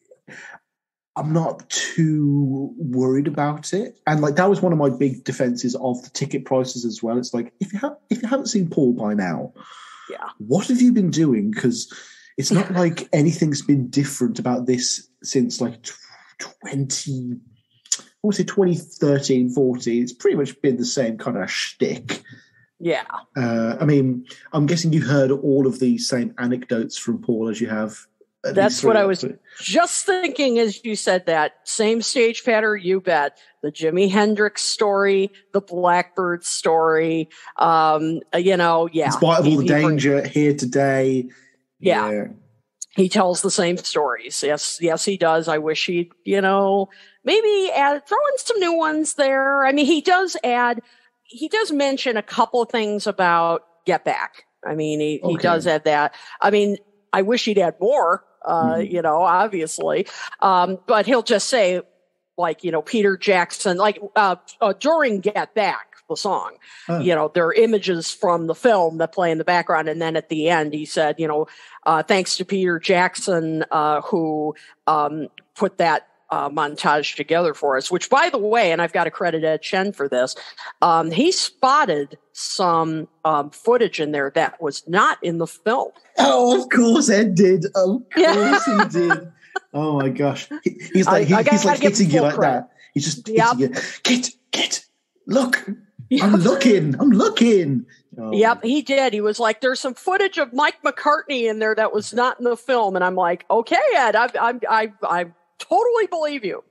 I'm not too worried about it. And like that was one of my big defenses of the ticket prices as well. It's like, if you, have, if you haven't seen Paul by now, yeah, what have you been doing? Because it's not like anything's been different about this since like twenty... I want to say twenty thirteen, fourteen. It's pretty much been the same kind of shtick. Yeah. Uh, I mean, I'm guessing you heard all of the same anecdotes from Paul as you have. That's what I was just thinking as you said that. Same stage pattern, you bet. The Jimi Hendrix story, the Blackbird story, um, you know, yeah. In spite of all the he, danger, he, Here Today. Yeah. yeah. He tells the same stories. Yes, yes, he does. I wish he'd, you know, maybe add, throw in some new ones there. I mean, he does add, he does mention a couple of things about Get Back. I mean, he, okay. he does add that. I mean, I wish he'd add more, uh, mm-hmm. you know, obviously. Um, but he'll just say, like, you know, Peter Jackson, like uh, uh, during Get Back, the song, oh. you know, there are images from the film that play in the background. And then at the end, he said, you know, uh, thanks to Peter Jackson, uh, who um, put that uh, montage together for us, which, by the way, and I've got to credit Ed Chen for this, um, he spotted some um, footage in there that was not in the film. Oh, of course Ed did. Of course yeah. he did. Oh, my gosh. He, he's like, he, he's like hitting you like credit. that. He's just yep. hitting you. Get, get, look. I'm looking. I'm looking. Oh. Yep, he did. He was like, "There's some footage of Mike McCartney in there that was not in the film," and I'm like, "Okay, Ed, I, I, I, I totally believe you.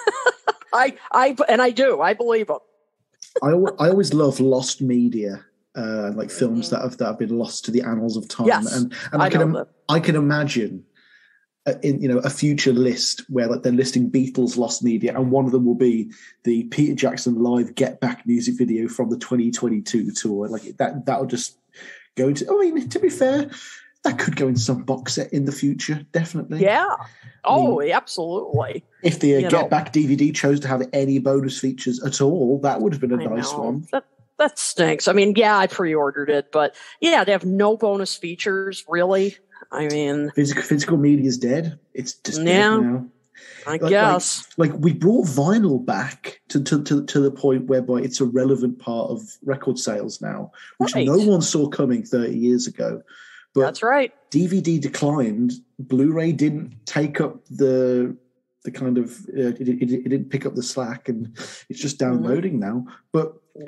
I, I, and I do. I believe him." I, I always love lost media, uh, like films mm-hmm. that have that have been lost to the annals of time. Yes, and and I, I can Im- I can imagine. In you know a future list where like they're listing Beatles lost media, and one of them will be the Peter Jackson live Get Back music video from the twenty twenty-two tour. Like that, that'll just go into. I mean, to be fair, that could go in some box set in the future, definitely. Yeah. Oh, I mean, absolutely. If the uh, Get know. Back D V D chose to have any bonus features at all, that would have been a I nice know. one. That, that stinks. I mean, yeah, I pre-ordered it, but yeah, to have no bonus features, really. I mean, physical physical media is dead. It's just yeah, dead now. I like, guess. Like, like we brought vinyl back to, to to to the point whereby it's a relevant part of record sales now, which right. no one saw coming thirty years ago. But that's right. D V D declined. Blu-ray didn't take up the the kind of uh, it, it, it didn't pick up the slack, and it's just downloading mm-hmm. now. But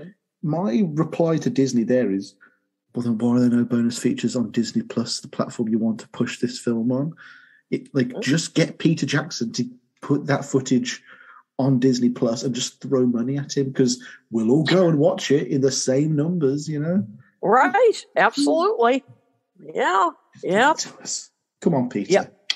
my reply to Disney there is, well, then why are there no bonus features on Disney Plus, the platform you want to push this film on? It like oh. just get Peter Jackson to put that footage on Disney Plus and just throw money at him, because we'll all go and watch it in the same numbers, you know? Right. Absolutely. Yeah. Yeah. Come on, Peter. Yep.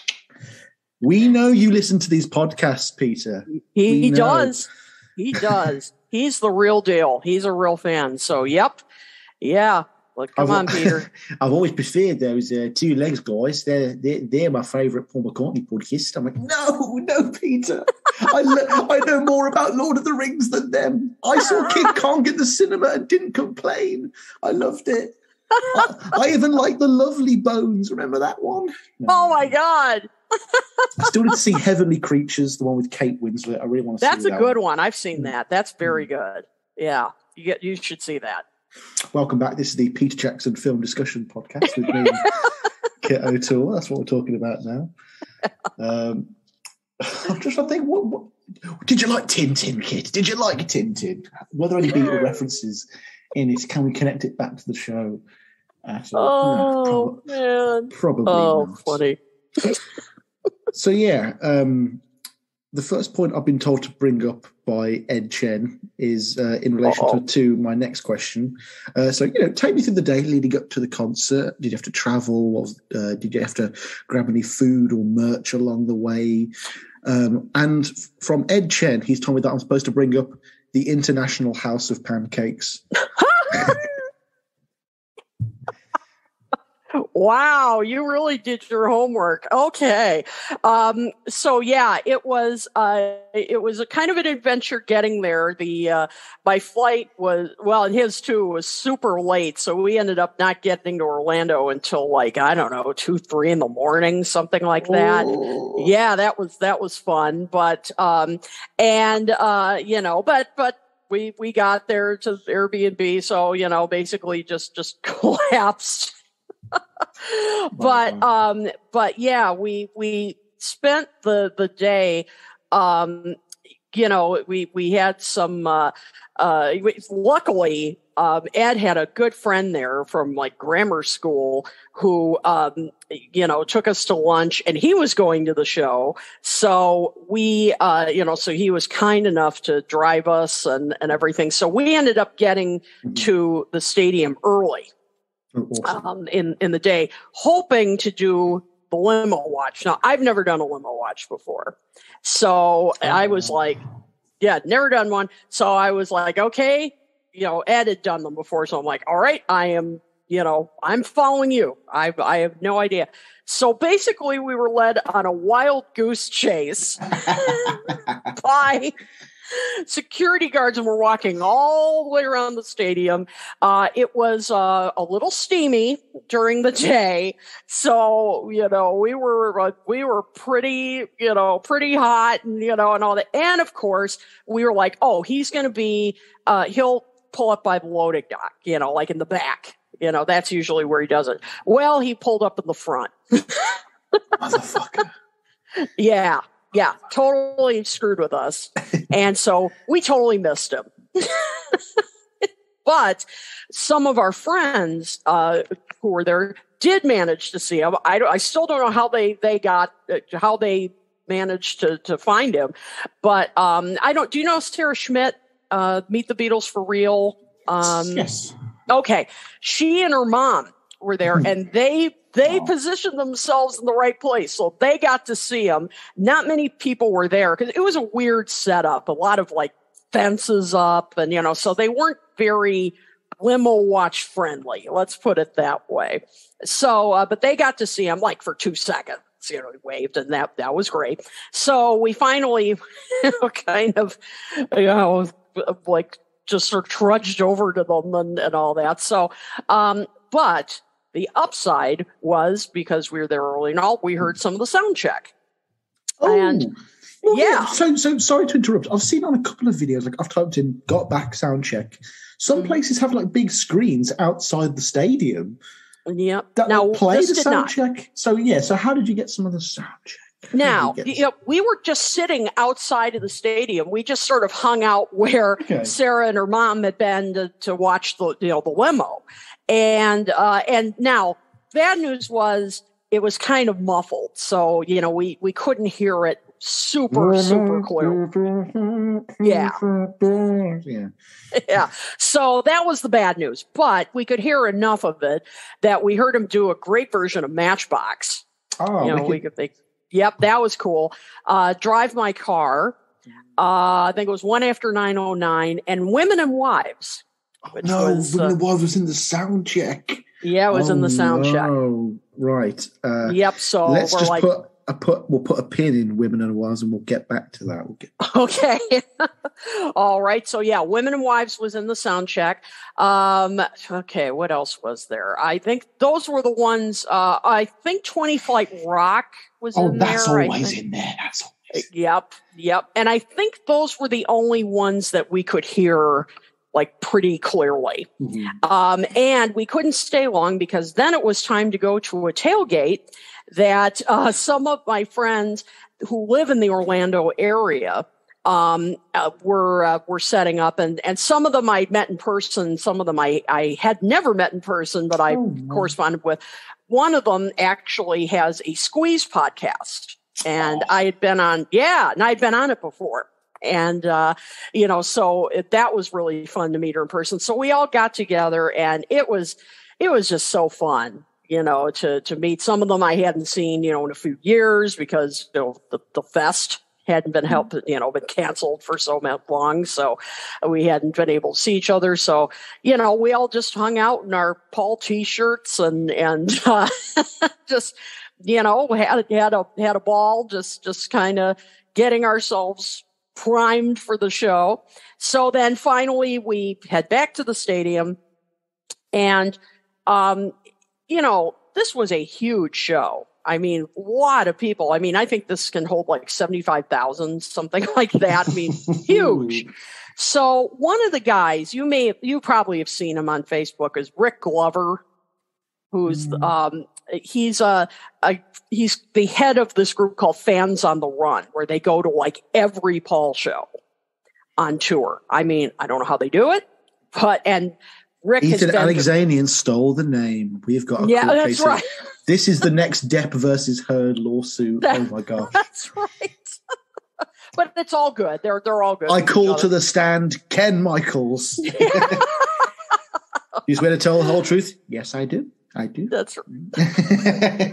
We know you listen to these podcasts, Peter. He, he does. He does. He's the real deal. He's a real fan. So, yep. Yeah. Like, come I've, on, Peter. I've always preferred those uh, Two Legs guys. They're, they're they're my favourite Paul McCartney podcast. I'm like, no, no, Peter. I lo- I know more about Lord of the Rings than them. I saw King Kong in the cinema and didn't complain. I loved it. I, I even like The Lovely Bones. Remember that one? No. Oh my God. I still need to see Heavenly Creatures, the one with Kate Winslet. I really want to That's see that. That's a good one. I've seen that. That's very good. Yeah, you get. You should see that. Welcome back. This is the Peter Jackson Film Discussion Podcast with me, Kit O'Toole. That's what we're talking about now. Um, I'm just trying to think, what, what, did you like Tintin, Kit? Did you like Tintin? Were there any Beatle references in it? Can we connect it back to the show? At all? Oh, no, prob- man. Probably Oh, not. funny. So, yeah, um, the first point I've been told to bring up by Ed Chen is uh, in relation to, to my next question. Uh, so, you know, take me through the day leading up to the concert. Did you have to travel? What was, uh, did you have to grab any food or merch along the way? Um, and from Ed Chen, he's told me that I'm supposed to bring up the International House of Pancakes. Wow, you really did your homework. Okay. Um, so yeah, it was, uh, it was a kind of an adventure getting there. The, uh, my flight was, well, and his too was super late. So we ended up not getting to Orlando until like, I don't know, two, three in the morning, something like that. Oh. Yeah, that was, that was fun. But, um, and, uh, you know, but, but, we, we got there to Airbnb. So, you know, basically just, just collapsed. but um but yeah we we spent the the day um you know we we had some uh uh luckily um Ed had a good friend there from like grammar school who um you know took us to lunch, and he was going to the show, so we uh you know so he was kind enough to drive us and and everything, so we ended up getting mm-hmm. to the stadium early. Awesome. Um, in, in the day, hoping to do the limo watch. Now, I've never done a limo watch before. So oh. I was like, yeah, never done one. So I was like, okay, you know, Ed had done them before. So I'm like, all right, I am, you know, I'm following you. I I have no idea. So basically we were led on a wild goose chase by security guards, and we're walking all the way around the stadium. Uh, it was uh, a little steamy during the day, so you know we were uh, we were pretty you know pretty hot, and you know and all that. And of course, we were like, oh, he's going to be uh, he'll pull up by the loading dock, you know, like in the back. You know, that's usually where he does it. Well, he pulled up in the front. Motherfucker. Yeah. Yeah, totally screwed with us. And so we totally missed him. But some of our friends uh, who were there did manage to see him. I, I still don't know how they, they got, uh, how they managed to, to find him. But um, I don't, do you know Sarah Schmidt, uh, Meet the Beatles for Real? Um, yes. Okay. She and her mom were there, and they They positioned themselves in the right place, so they got to see him. Not many people were there because it was a weird setup, a lot of like fences up, and you know, so they weren't very limo watch friendly. Let's put it that way. So, uh, but they got to see him like for two seconds. You know, he waved, and that that was great. So we finally, you know, kind of, you know, like just sort of trudged over to them and, and all that. So, um, but. The upside was because we were there early and all, we heard some of the sound check. Oh, and well, yeah. yeah. So, so sorry to interrupt. I've seen on a couple of videos, like I've typed in "got back sound check." Some places have like big screens outside the stadium. Yep. That now like, play the sound not. check. So yeah. So how did you get some of the sound check? Now, you know, we were just sitting outside of the stadium. We just sort of hung out where okay. Sarah and her mom had been to, to watch the, you know, the limo. And, uh, and now bad news was it was kind of muffled. So, you know, we, we couldn't hear it super, super clear. Yeah. Yeah. Yeah. So that was the bad news, but we could hear enough of it that we heard him do a great version of Matchbox. Oh, you know, we could think, yep, that was cool. Uh, Drive My Car. Uh, I think it was One After nine oh nine, and Women and Wives. Which no, was, Women uh, and Wives was in the sound check. Yeah, it was oh, in the sound no. check. Oh, right. Uh, yep. So let's we're just like, put a put. We'll put a pin in Women and Wives, and we'll get back to that. We'll get okay. All right. So yeah, Women and Wives was in the sound check. Um, okay. What else was there? I think those were the ones. Uh, I think twenty Flight Rock was oh, in there. Oh, that's always in there. That's always. Yep. Yep. And I think those were the only ones that we could hear like pretty clearly. Mm-hmm. Um, and we couldn't stay long because then it was time to go to a tailgate that, uh, some of my friends who live in the Orlando area, um, uh, were, uh, were setting up, and, and some of them I met in person. Some of them I, I had never met in person, but I oh, corresponded with. One of them actually has a Squeeze podcast. And I had been on, yeah, and I'd been on it before. And, uh, you know, so it, that was really fun to meet her in person. So we all got together and it was, it was just so fun, you know, to, to meet some of them I hadn't seen, you know, in a few years because, you know, the, the fest hadn't been helped, you know, been canceled for so long. So we hadn't been able to see each other. So, you know, we all just hung out in our Paul t-shirts and, and, uh, just, you know, had, had a, had a ball, just, just kind of getting ourselves primed for the show. So then finally we head back to the stadium and, um, you know, this was a huge show. I mean, a lot of people. I mean, I think this can hold like seventy-five thousand, something like that. I mean, huge. So one of the guys, you may, you probably have seen him on Facebook, is Rick Glover, who's, mm. um, he's a, a, he's the head of this group called Fans on the Run, where they go to like every Paul show on tour. I mean, I don't know how they do it, but, and Rick Ethan has been Alexanian to, stole the name. We've got a yeah, court that's case. right. This is the next Depp versus Heard lawsuit. That, oh my gosh. That's right. But it's all good. They're, they're all good. I call to the stand Ken Michaels. Yeah. You swear to tell the whole truth? Yes, I do. I do. That's right.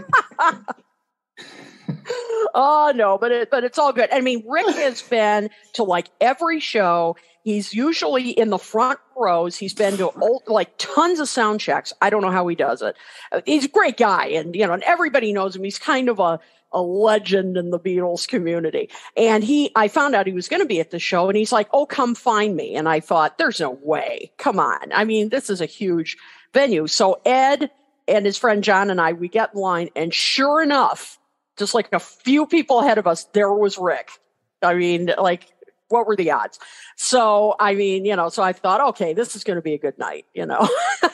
Oh no, but it, but it's all good. I mean, Rick has been to like every show. He's usually in the front rows. He's been to old, like tons of sound checks. I don't know how he does it. He's a great guy, and you know, and everybody knows him. He's kind of a a legend in the Beatles community. And he, I found out he was going to be at the show, and he's like, "Oh, come find me." And I thought, "There's no way. Come on. I mean, this is a huge venue." So Ed and his friend John and I, we get in line, and sure enough, just like a few people ahead of us, there was Rick. I mean, like, what were the odds? So, I mean, you know, so I thought, okay, this is going to be a good night, you know.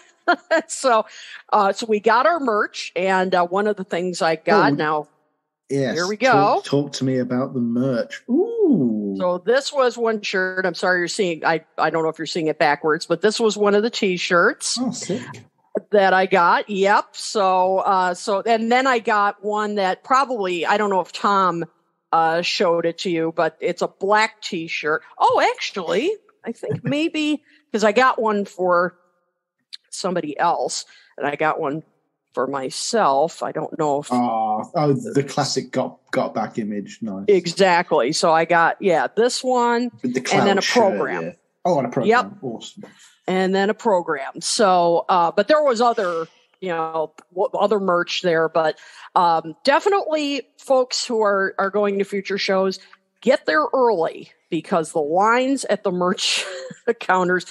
so, uh, so we got our merch, and uh, one of the things I got oh, now, yes, here we go. Talk, talk to me about the merch. Ooh. So this was one shirt. I'm sorry you're seeing, I, I don't know if you're seeing it backwards, but this was one of the t-shirts. Oh, sick. That I got. Yep. So, uh, so, and then I got one that probably, I don't know if Tom, uh, showed it to you, but it's a black t-shirt. Oh, actually, I think maybe, because I got one for somebody else and I got one for myself. I don't know if. Oh, oh the classic got, got back image. Nice. Exactly. So I got, yeah, this one the and then a shirt, program. Yeah. Oh, and a program. Yep. Awesome. And then a program. So, uh, but there was other, you know, w- other merch there, but, um, definitely folks who are, are going to future shows, get there early because the lines at the merch counters,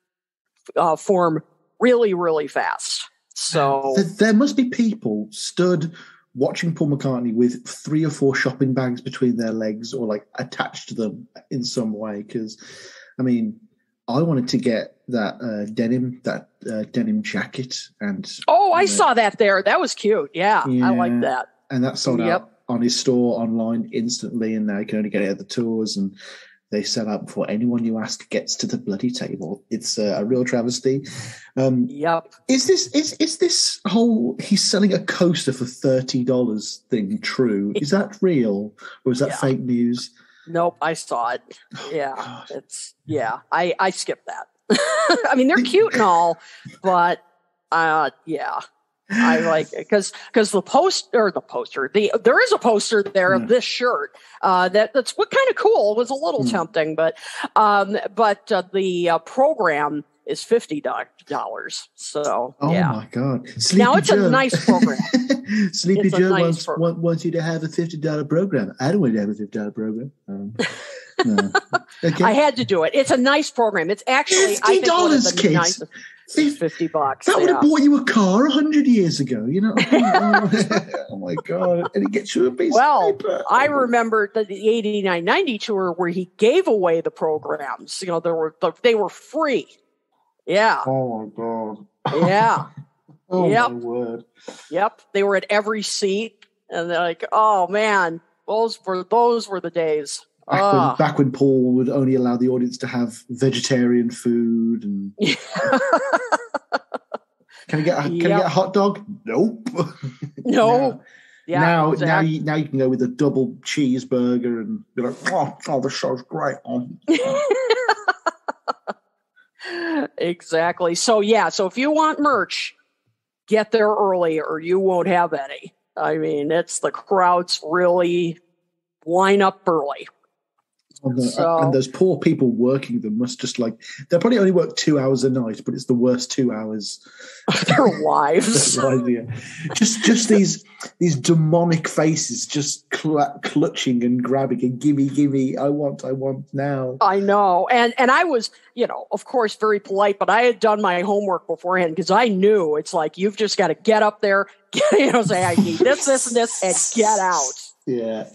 uh, form really, really fast. So there, there must be people stood watching Paul McCartney with three or four shopping bags between their legs or like attached to them in some way. Cause I mean, I wanted to get that uh, denim, that uh, denim jacket, and oh, I uh, saw that there. That was cute. Yeah, yeah, I like that. And that sold yep. out on his store online instantly, and now you can only get it at the tours, and they sell out before anyone you ask gets to the bloody table. It's uh, a real travesty. Um, yep. Is this is is this whole he's selling a coaster for thirty dollars thing true? Is that real, or is that yeah. fake news? Nope, I saw it. Yeah, oh, it's yeah. I I skipped that. I mean, they're cute and all, but uh, yeah, I like it because because the post or the poster, the there is a poster there yeah. of this shirt. Uh, that that's what kind of cool. It was a little mm. tempting, but um, but uh, the uh, program is fifty dollars. So oh yeah. my god! Sleepy now it's Joe. a nice program. Sleepy it's Joe nice wants, pro- want, wants you to have a fifty dollar program. I don't want to have a fifty dollar program. Um, no. Okay. I had to do it. It's a nice program. It's actually fifty dollars, kids. Nicest, fifty bucks. That yeah. would have bought you a car a hundred years ago. You know. Oh my god! And it gets you a piece well, of paper. I remember the, the eighty-nine ninety tour where he gave away the programs. You know, there were they were free. Yeah. Oh my god. Yeah. Oh yep. my word. Yep. They were at every seat, and they're like, "Oh man, those were those were the days." Back, ah. when, back when Paul would only allow the audience to have vegetarian food, and can I get a, can yep. I get a hot dog? Nope. No. now, Yeah, now, exactly. now, you, now you can go with a double cheeseburger and be like, oh, oh the show's great. Oh. Exactly. So, yeah, so if you want merch, get there early or you won't have any. I mean, it's the crowds really line up early. And, the, So, and those poor people working them must just like, they'll probably only work two hours a night, but it's the worst two hours of their lives. their lives, yeah. Just just these these demonic faces just cl- clutching and grabbing and gimme, gimme, I want, I want now. I know. And and I was, you know, of course, very polite, but I had done my homework beforehand because I knew it's like, you've just got to get up there, get, you know, say, I need this, this, and this, and get out. Yeah.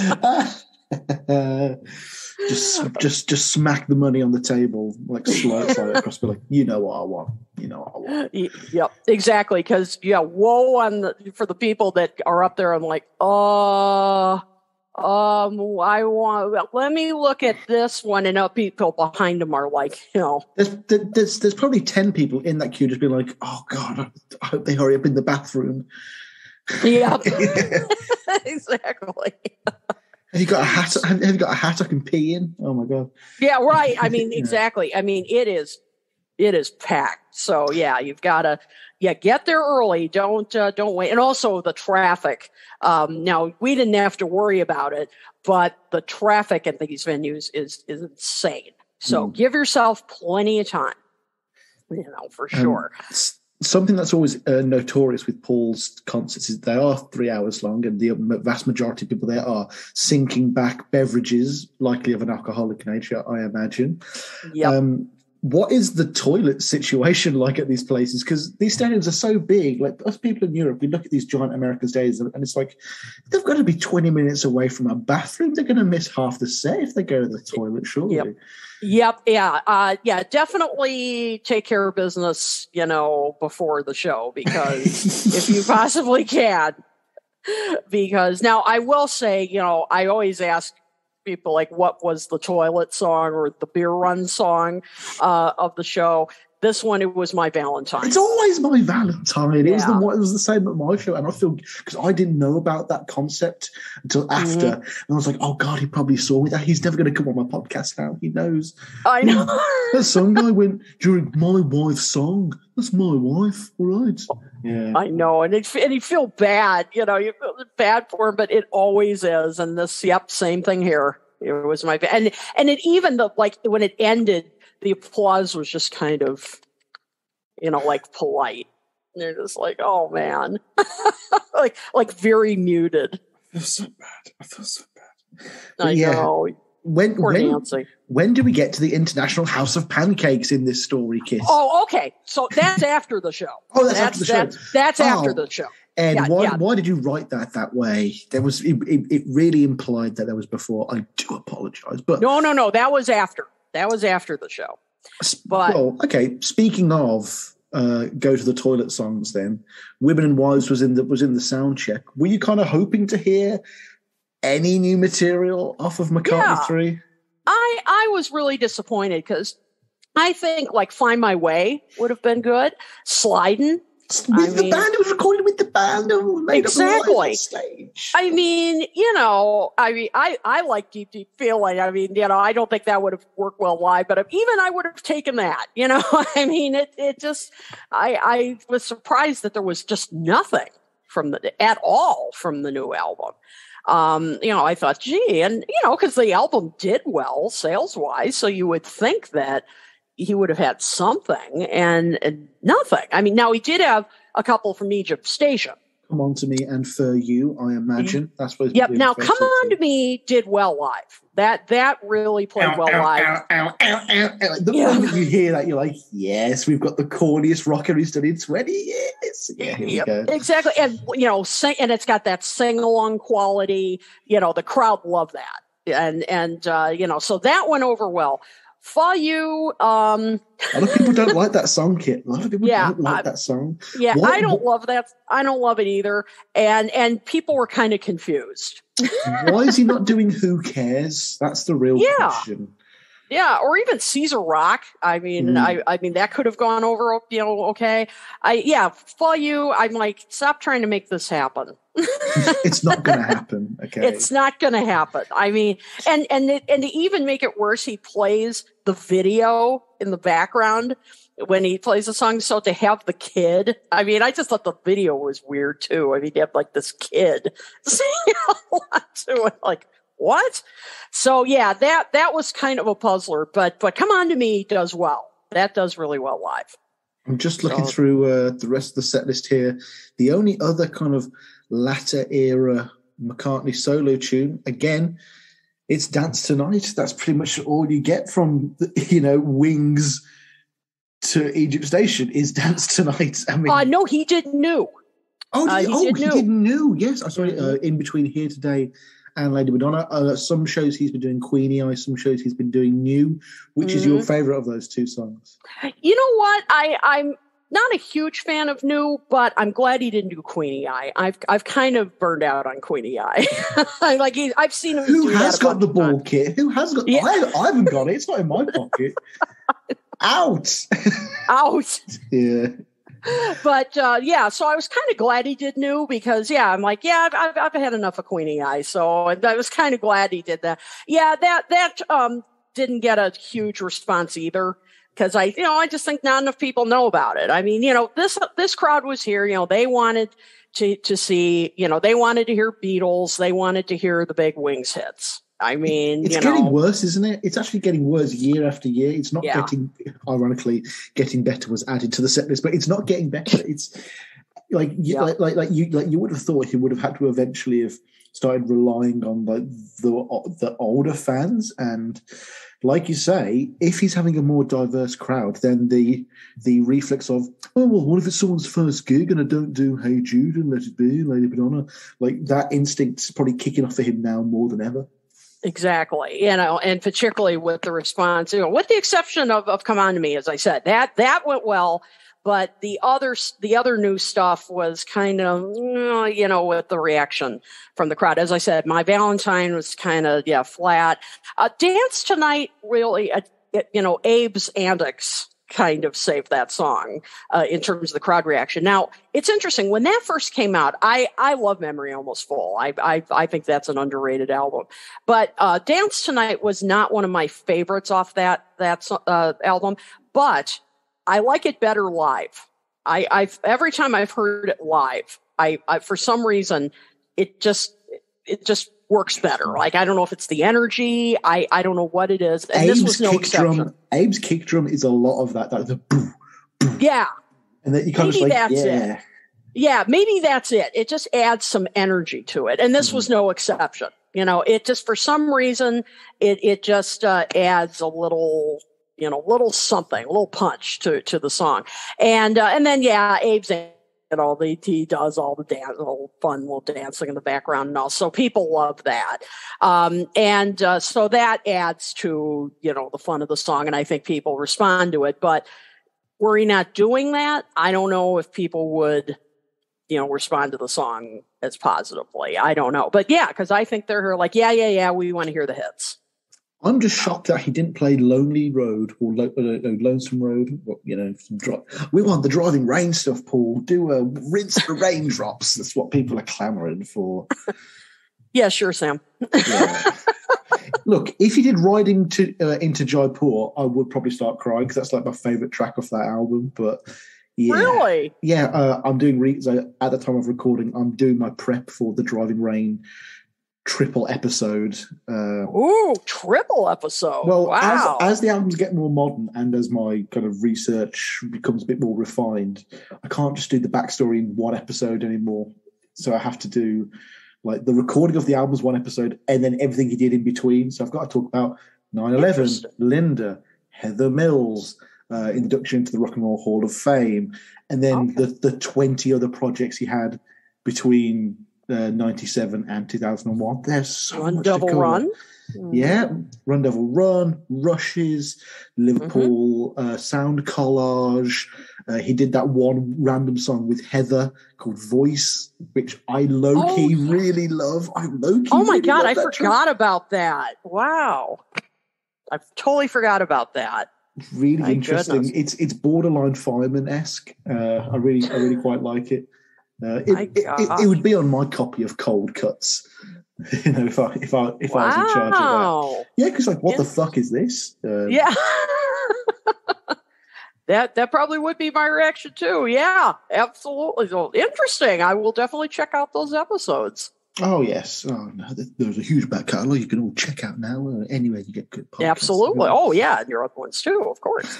just just just smack the money on the table, like slide, slide across, be like, you know what I want, you know what I want. Yep, exactly. Because yeah, woe on the, for the people that are up there and like, uh, um, I want. Let me look at this one, and up people behind them are like, you know, there's there's there's probably ten people in that queue just being like, oh god, I hope they hurry up in the bathroom. Yep, exactly. Have you got a hat? Have you got a hat I can pee in? Oh my god! Yeah, right. I mean, exactly. I mean, it is, it is packed. So yeah, you've got to, yeah, get there early. Don't uh, don't wait. And also the traffic. Um, now we didn't have to worry about it, but the traffic at these venues is is insane. So mm. give yourself plenty of time. You know, for sure. Um, Something that's always uh, notorious with Paul's concerts is they are three hours long, and the vast majority of people there are sinking back beverages, likely of an alcoholic nature, I imagine. Yep. Um, what is the toilet situation like at these places? Because these stadiums are so big. Like us people in Europe, we look at these giant American stadiums, and it's like they've got to be twenty minutes away from a bathroom. They're going to miss half the set if they go to the toilet, surely. Yep. Yep. Yeah. Uh, yeah. Definitely take care of business, you know, before the show, because if you possibly can, because now I will say, you know, I always ask people like, what was the toilet song or the beer run song uh, of the show? This one, it was My Valentine. It's always My Valentine. Yeah. It was the it was the same at my show, and I feel because I didn't know about that concept until after, mm-hmm. and I was like, "Oh God, he probably saw me. That he's never going to come on my podcast now. He knows." I know. That song guy went during my wife's song. That's my wife, all right? Yeah, I know, and it and you feel bad. You know, you feel bad for him, but it always is. And this, yep, same thing here. It was my and and it even the like when it ended. The applause was just kind of, you know, like polite. And they're just like, oh man, like like very muted. I feel so bad. I feel so bad. I yeah. know. When Poor when, Nancy. When do we get to the International House of Pancakes in this story, Kit? Oh, okay. So that's after the show. Oh, that's, that's after the show. That's, that's oh. after the show. And yeah, why yeah. why did you write that that way? There was it, it, it really implied that that was before. I do apologize, but no, no, no. That was after. That was after the show. But well, okay. Speaking of uh, go to the toilet songs, then Women and Wives was in the was in the sound check. Were you kind of hoping to hear any new material off of McCartney yeah. three? I I was really disappointed because I think like Find My Way would have been good. Slidin'. With I the mean, band, it was recorded with the band. It was made exactly. up live on stage. I mean, you know, I mean, I, I like Deep Deep Feeling. I mean, you know, I don't think that would have worked well live, but even I would have taken that. You know, I mean, it it just, I I was surprised that there was just nothing from the at all from the new album. Um, you know, I thought, gee, and you know, because the album did well sales wise, so you would think that he would have had something and, and nothing. I mean, now he did have a couple from Egypt Station. Come On to Me and For You, I imagine. Mm-hmm. That's supposed yep. to be Now, Come On to Me did well live. That that really played ow, well ow, live. Ow, ow, ow, ow, ow. The yeah. moment you hear that, you're like, yes, we've got the corniest rocker he's done in twenty years. Yeah, here yep. we go. Exactly. And, you know, sing, and it's got that sing-along quality. You know, the crowd loved that. And, and uh, you know, so that went over well. For You, um, a lot of people don't like that song, Kit. A lot of people yeah, don't like I, that song. Yeah, what, I don't what, love that. I don't love it either. And and people were kind of confused. Why is he not doing Who Cares? That's the real yeah. question. Yeah, or even Caesar Rock. I mean, mm. I, I mean that could have gone over, you know, okay. I yeah, for you, I'm like, stop trying to make this happen. It's not going to happen. Okay, it's not going to happen. I mean, and and it, and to even make it worse, he plays the video in the background when he plays the song. So to have the kid, I mean, I just thought the video was weird too. I mean, you have like this kid singing along to it, like. What? So yeah, that that was kind of a puzzler, but but Come On to Me does well. That does really well live. I'm just looking so, through uh, the rest of the set list here. The only other kind of latter era McCartney solo tune, again, it's Dance Tonight. That's pretty much all you get from, you know, Wings to Egypt Station is Dance Tonight. I mean, uh, no, he did New. Oh, did, uh, he, oh, did he new. did New. Yes, I saw it uh, in between Here Today and Lady Madonna. Uh, some shows he's been doing Queenie Eye, some shows he's been doing New. Which mm-hmm. is your favourite of those two songs? You know what? I, I'm not a huge fan of New, but I'm glad he didn't do Queenie Eye. I've I've kind of burned out on Queenie Eye. like he, I've seen him. Who do has that got the ball kit? Who has got? Yeah. I, I haven't got it. It's not in my pocket. Out. Out. Yeah. But uh, yeah, so I was kind of glad he did New because yeah, I'm like yeah, I've, I've had enough of Queenie Eye, so I was kind of glad he did that. Yeah, that that um, didn't get a huge response either because I you know I just think not enough people know about it. I mean you know this this crowd was here, you know they wanted to to see you know they wanted to hear Beatles, they wanted to hear the big Wings hits. I mean, it's you getting know, worse, isn't it? It's actually getting worse year after year. It's not yeah. getting, ironically, getting better was added to the set list, but it's not getting better. It's like, you, yeah. like, like, like you, like you would have thought he would have had to eventually have started relying on like the the older fans, and like you say, if he's having a more diverse crowd, then the the reflex of oh well, what if it's someone's first gig and I don't do Hey Jude and Let It Be, Lady Madonna, like that instinct's probably kicking off for him now more than ever. Exactly. You know, and particularly with the response, you know, with the exception of, of Come On to Me, as I said, that, that went well, but the other, the other new stuff was kind of, you know, with the reaction from the crowd. As I said, My Valentine was kind of, yeah, flat. Uh, Dance Tonight really, uh, it, you know, Abe's antics kind of saved that song uh, in terms of the crowd reaction. Now, it's interesting. When that first came out, I, I love Memory Almost Full. I, I I think that's an underrated album. But uh, Dance Tonight was not one of my favorites off that that uh, album, but I like it better live. I, I've every time I've heard it live, I, I for some reason it just it just works better. Like, I don't know if it's the energy. I, I don't know what it is. And Abe's this was no kick exception. Drum, Abe's kick drum is a lot of that. That the boo, boo. Yeah. And then you kind maybe of like, that's yeah. it. Yeah, maybe that's it. It just adds some energy to it. And this mm. was no exception. You know, it just, for some reason, it, it just uh, adds a little, you know, little something, a little punch to, to the song. And, uh, and then, yeah, Abe's and all the he does all the dance, all fun little dancing in the background and all. So people love that. Um, and, uh, so that adds to, you know, the fun of the song. And I think people respond to it, but were he not doing that, I don't know if people would, you know, respond to the song as positively. I don't know, but yeah, cause I think they're like, yeah, yeah, yeah. We want to hear the hits. I'm just shocked that he didn't play Lonely Road or Lo- uh, Lonesome Road. You know, some dri- we want the Driving Rain stuff, Paul. Do a Rinse the Raindrops. That's what people are clamoring for. Yeah, sure, Sam. Yeah. Look, if he did Riding to uh, into Jaipur, I would probably start crying because that's like my favorite track off that album. But yeah, really, yeah, uh, I'm doing re- so at the time of recording, I'm doing my prep for the Driving Rain triple episode. Uh, Ooh, triple episode. Well, wow. as, as the albums get more modern and as my kind of research becomes a bit more refined, I can't just do the backstory in one episode anymore. So I have to do like the recording of the albums one episode and then everything he did in between. So I've got to talk about nine eleven, Linda, Heather Mills, uh, induction into the Rock and Roll Hall of Fame, and then okay. the, the twenty other projects he had between Uh, ninety-seven and two thousand one. There's so Run much Devil to cover. Run. Yeah, Run Devil Run, Rushes, Liverpool mm-hmm. uh, Sound Collage. Uh, he did that one random song with Heather called Voice, which I low-key oh, really love. I low-key Oh my really God, I forgot track. about that. Wow. I totally forgot about that. Really My interesting. goodness. It's it's borderline fireman-esque. Uh, I really I really quite like it. Uh, it, it, it. It would be on my copy of Cold Cuts. You know, if I if I if wow. I was in charge of that. Yeah, because like, what yeah. the fuck is this? Um, yeah. that that probably would be my reaction too. Yeah, absolutely. So interesting. I will definitely check out those episodes. Oh yes. Oh no, there's a huge back catalogue you can all check out now. Uh, anywhere you get good podcasts. Absolutely. Oh yeah, and your other ones too, of course.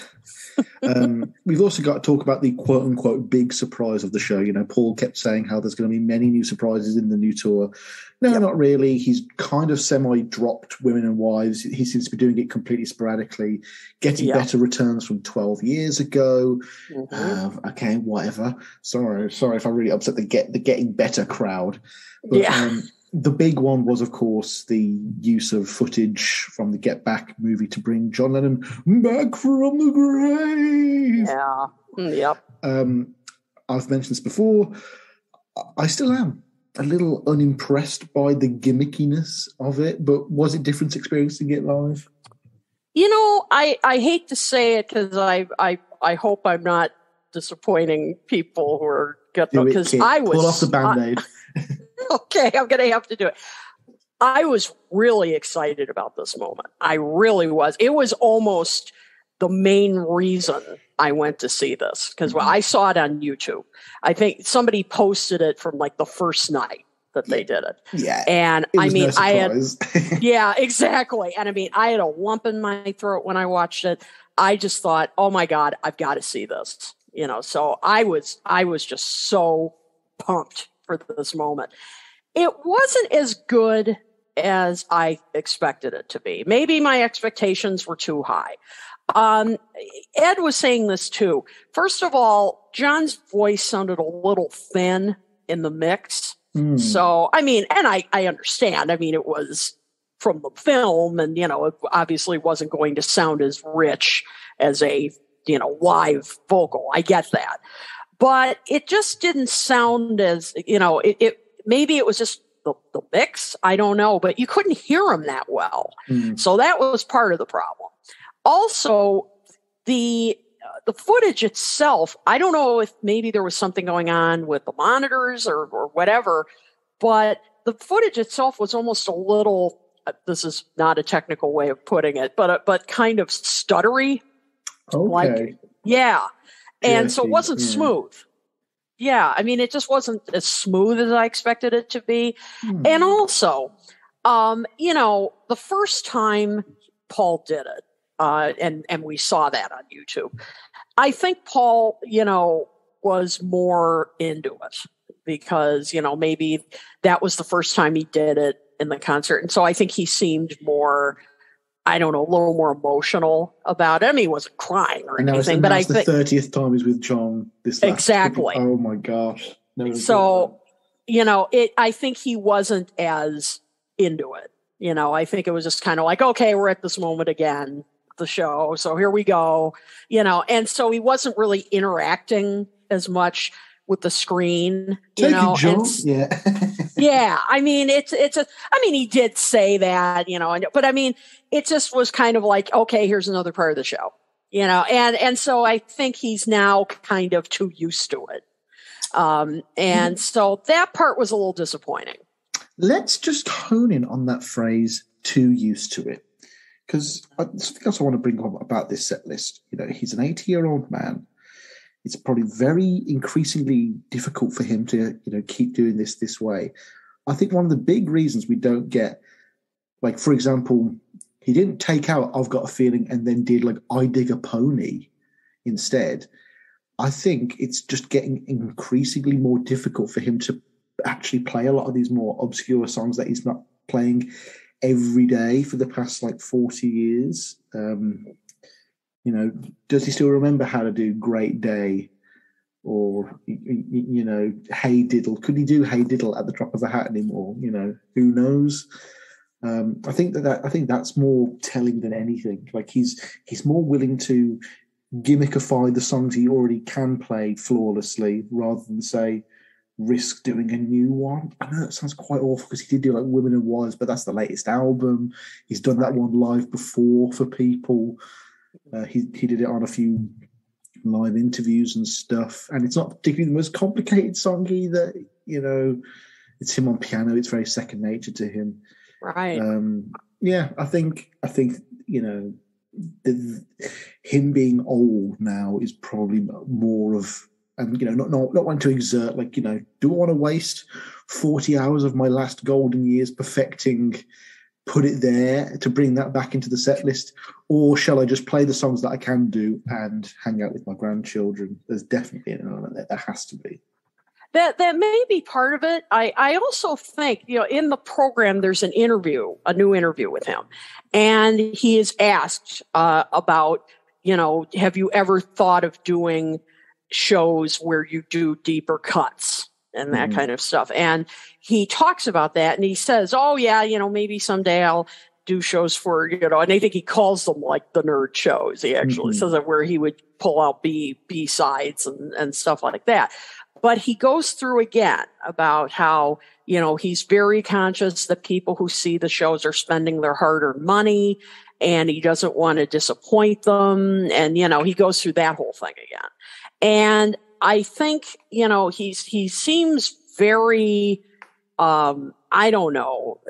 um, we've also got to talk about the quote unquote big surprise of the show. You know, Paul kept saying how there's going to be many new surprises in the new tour. No, yep. Not really. He's kind of semi dropped Women and Wives. He seems to be doing it completely sporadically, getting yep. better returns from twelve years ago. Mm-hmm. Uh, okay, whatever. Sorry, sorry if I really upset the get the getting better crowd. But, yeah. Um, the big one was, of course, the use of footage from the Get Back movie to bring John Lennon back from the grave. Yeah. Yep. Um, I've mentioned this before. I still am a little unimpressed by the gimmickiness of it, but was it different experiencing it live? You know, I, I hate to say it because I, I I hope I'm not disappointing people who are because I was pull off the Band-Aid. I, okay, I'm going to have to do it. I was really excited about this moment. I really was. It was almost the main reason I went to see this because mm-hmm. I saw it on YouTube. I think somebody posted it from like the first night that they did it. Yeah. And it I mean, no I had, yeah, exactly. And I mean, I had a lump in my throat when I watched it. I just thought, oh my God, I've got to see this. You know, so I was, I was just so pumped for this moment. It wasn't as good as I expected it to be. Maybe my expectations were too high. Um, Ed was saying this too. First of all, John's voice sounded a little thin in the mix. Mm. So, I mean, and I, I understand. I mean, it was from the film and, you know, it obviously wasn't going to sound as rich as a, you know, live vocal. I get that. But it just didn't sound as, you know, it, it maybe it was just the, the mix. I don't know, but you couldn't hear him that well. Mm. So that was part of the problem. Also, the uh, the footage itself, I don't know if maybe there was something going on with the monitors or, or whatever, but the footage itself was almost a little, uh, this is not a technical way of putting it, but uh, but kind of stuttery. Okay. Like, yeah. And yeah, so it wasn't yeah. smooth. Yeah. I mean, it just wasn't as smooth as I expected it to be. Hmm. And also, um, you know, the first time Paul did it, uh, and, and we saw that on YouTube, I think Paul, you know, was more into it because, you know, maybe that was the first time he did it in the concert. And so I think he seemed more, I don't know, a little more emotional about it. I mean, he wasn't crying or and anything, was, but I the think the thirtieth time he's with John. This last exactly. Couple, oh my gosh! Never so, you know, it. I think he wasn't as into it. You know, I think it was just kind of like, okay, we're at this moment again, the show, so here we go. You know, and so he wasn't really interacting as much with the screen. You Take know, it, John. and, yeah, yeah. I mean, it's it's a. I mean, he did say that, you know, and but I mean. It just was kind of like, okay, here's another part of the show, you know, and, and so I think he's now kind of too used to it. Um, and mm. so that part was a little disappointing. Let's just hone in on that phrase, too used to it. Because something else I want to bring up about this set list, you know, he's an eighty year old man. It's probably very increasingly difficult for him to, you know, keep doing this this way. I think one of the big reasons we don't get, like, for example, he didn't take out I've Got a Feeling and then did like I Dig a Pony instead. I think it's just getting increasingly more difficult for him to actually play a lot of these more obscure songs that he's not playing every day for the past like forty years. Um, you know, does he still remember how to do Great Day or, you know, Hey Diddle? Could he do Hey Diddle at the drop of a hat anymore? You know, who knows? Um, I think that, that I think that's more telling than anything. Like he's he's more willing to gimmickify the songs he already can play flawlessly, rather than say, risk doing a new one. I know that sounds quite awful because he did do like Women and Wives, but that's the latest album. He's done that one live before for people. Uh, he he did it on a few live interviews and stuff, and it's not particularly the most complicated song either. You know, it's him on piano. It's very second nature to him. Right. Um, yeah, I think I think you know, the, him being old now is probably more of, and you know, not not not wanting to exert, like, you know, do I want to waste forty hours of my last golden years perfecting, put it there to bring that back into the set list, or shall I just play the songs that I can do and hang out with my grandchildren? There's definitely an element there. There has to be. That that may be part of it. I, I also think, you know, in the program, there's an interview, a new interview with him. And he is asked uh, about, you know, have you ever thought of doing shows where you do deeper cuts and that mm-hmm. kind of stuff? And he talks about that and he says, oh, yeah, you know, maybe someday I'll do shows for, you know, and I think he calls them like the nerd shows. He actually mm-hmm. says that, where he would pull out B, B sides and, and stuff like that. But he goes through again about how, you know, he's very conscious that people who see the shows are spending their hard-earned money, and he doesn't want to disappoint them. And, you know, he goes through that whole thing again. And I think, you know, he's, he seems very, um, I don't know,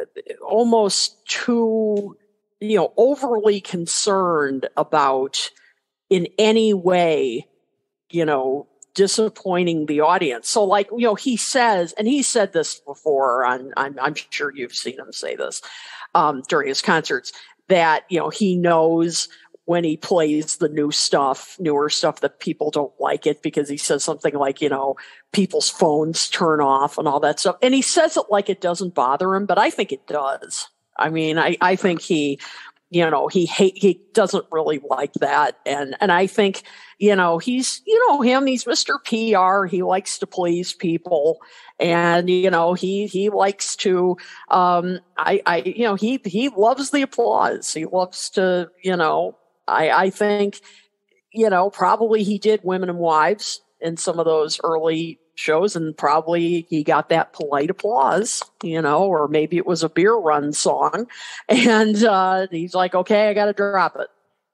almost too, you know, overly concerned about in any way, you know, disappointing the audience. So, like, you know, he says, and he said this before, on, I'm, I'm sure you've seen him say this um, during his concerts, that, you know, he knows when he plays the new stuff, newer stuff, that people don't like it, because he says something like, you know, people's phones turn off and all that stuff. And he says it like it doesn't bother him, but I think it does. I mean, I, I think he, you know, he hate, he doesn't really like that. And, and I think, you know, he's, you know, him, he's Mister P R. He likes to please people. And, you know, he, he likes to, um, I, I, you know, he, he loves the applause. He loves to, you know, I, I think, you know, probably he did Women and Wives in some of those early shows, and probably he got that polite applause, you know, or maybe it was a beer run song, and uh, he's like, okay, I got to drop it.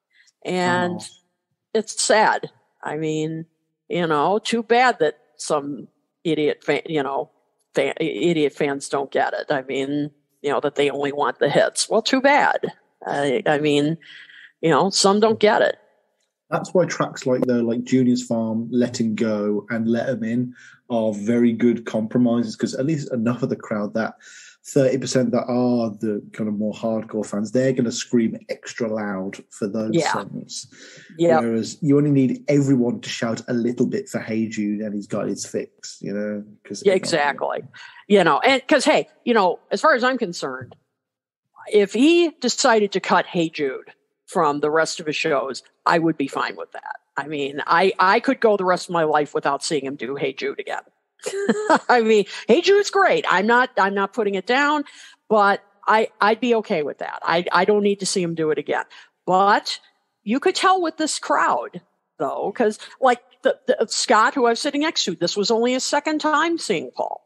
And oh. It's sad. I mean, you know, too bad that some idiot fan, you know, fan, idiot fans don't get it. I mean, you know, that they only want the hits. Well, too bad. I, I mean, you know, some don't get it. That's why tracks like the like Junior's Farm, Let Him Go, and Let Him In are very good compromises, because at least enough of the crowd, that thirty percent that are the kind of more hardcore fans, they're going to scream extra loud for those yeah. songs. Yeah. Whereas you only need everyone to shout a little bit for Hey Jude, and he's got his fix, you know? Cause yeah, exactly. You know, and because, hey, you know, as far as I'm concerned, if he decided to cut Hey Jude from the rest of his shows, I would be fine with that. I mean, I, I could go the rest of my life without seeing him do Hey Jude again. I mean, Hey Jude's great. I'm not, I'm not putting it down, but I, I'd be okay with that. I, I don't need to see him do it again. But you could tell with this crowd, though, because like the, the Scott, who I was sitting next to, this was only his second time seeing Paul.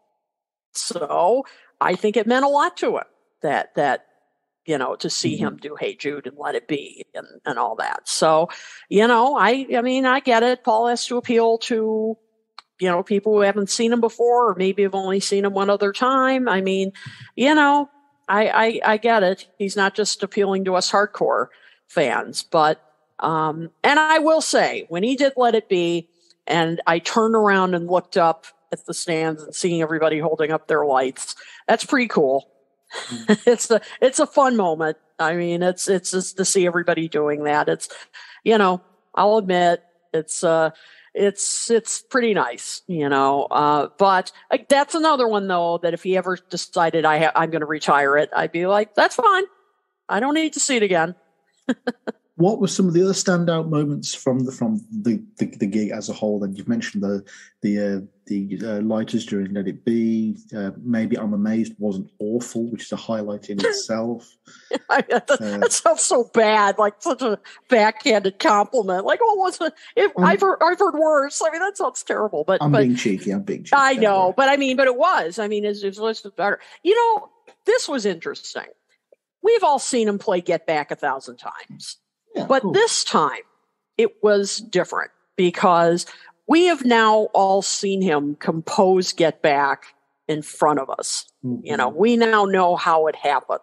So I think it meant a lot to him that, that, you know, to see mm-hmm. him do Hey Jude and Let It Be and, and all that. So, you know, I, I mean, I get it. Paul has to appeal to, you know, people who haven't seen him before, or maybe have only seen him one other time. I mean, you know, I, I, I get it. He's not just appealing to us hardcore fans, but, um, and I will say, when he did Let It Be, and I turned around and looked up at the stands and seeing everybody holding up their lights, that's pretty cool. it's a it's a fun moment. I mean, it's it's just to see everybody doing that. It's, you know, I'll admit it's uh it's it's pretty nice, you know. Uh, but like, that's another one though that if he ever decided I ha- I'm going to retire it, I'd be like, that's fine. I don't need to see it again. what were some of the other standout moments from the from the, the, the gig as a whole? Then you've mentioned the the uh, the uh, lighters during Let It Be. Uh, Maybe I'm Amazed wasn't awful, which is a highlight in itself. I mean, that, uh, that sounds so bad, like such a backhanded compliment. Like, oh, what's it? it I've heard I've heard worse. I mean, that sounds terrible. But I'm but, being cheeky. I'm being cheeky. I know, but I mean, but it was. I mean, it's it's listed better. You know, this was interesting. We've all seen him play Get Back a thousand times. Yeah, but cool. This time it was different because we have now all seen him compose Get Back in front of us. Mm-hmm. You know, we now know how it happened.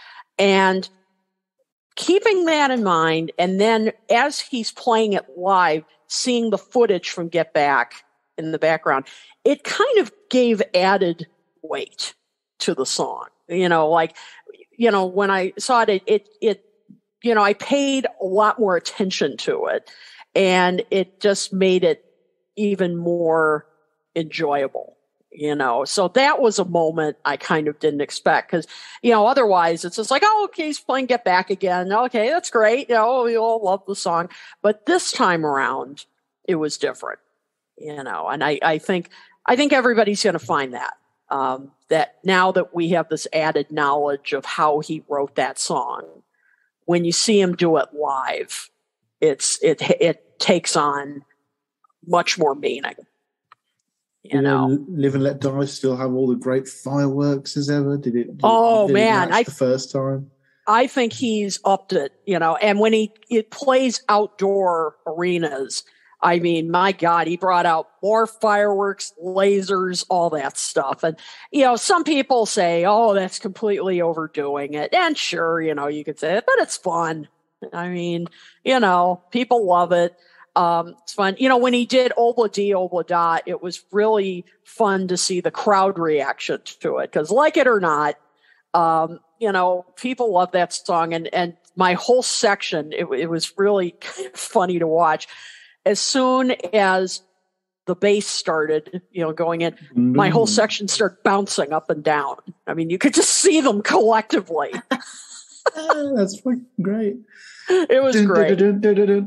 And keeping that in mind, and then as he's playing it live, seeing the footage from Get Back in the background, it kind of gave added weight to the song. You know, like, you know, when I saw it, it, it, you know, I paid a lot more attention to it, and it just made it even more enjoyable, you know. So that was a moment I kind of didn't expect because, you know, otherwise it's just like, oh, okay, he's playing Get Back again. Okay, that's great. You know, we all love the song. But this time around, it was different, you know, and I, I think, I think everybody's going to find that, um, that now that we have this added knowledge of how he wrote that song, when you see him do it live, it's it it takes on much more meaning. You know, know, Live and Let Die still have all the great fireworks as ever. Did it? Did oh it, did man, it I the first time. I think he's upped it. You know, and when he it plays outdoor arenas, I mean, my God, he brought out more fireworks, lasers, all that stuff. And, you know, some people say, oh, that's completely overdoing it. And sure, you know, you could say it, but it's fun. I mean, you know, people love it. Um, it's fun. You know, when he did Obla Di, Obla Da, it was really fun to see the crowd reaction to it. Because like it or not, um, you know, people love that song. And, and my whole section, it, it was really funny to watch. As soon as the bass started, you know, going in, mm. my whole section started bouncing up and down. I mean, you could just see them collectively. That's fucking great. It was great. And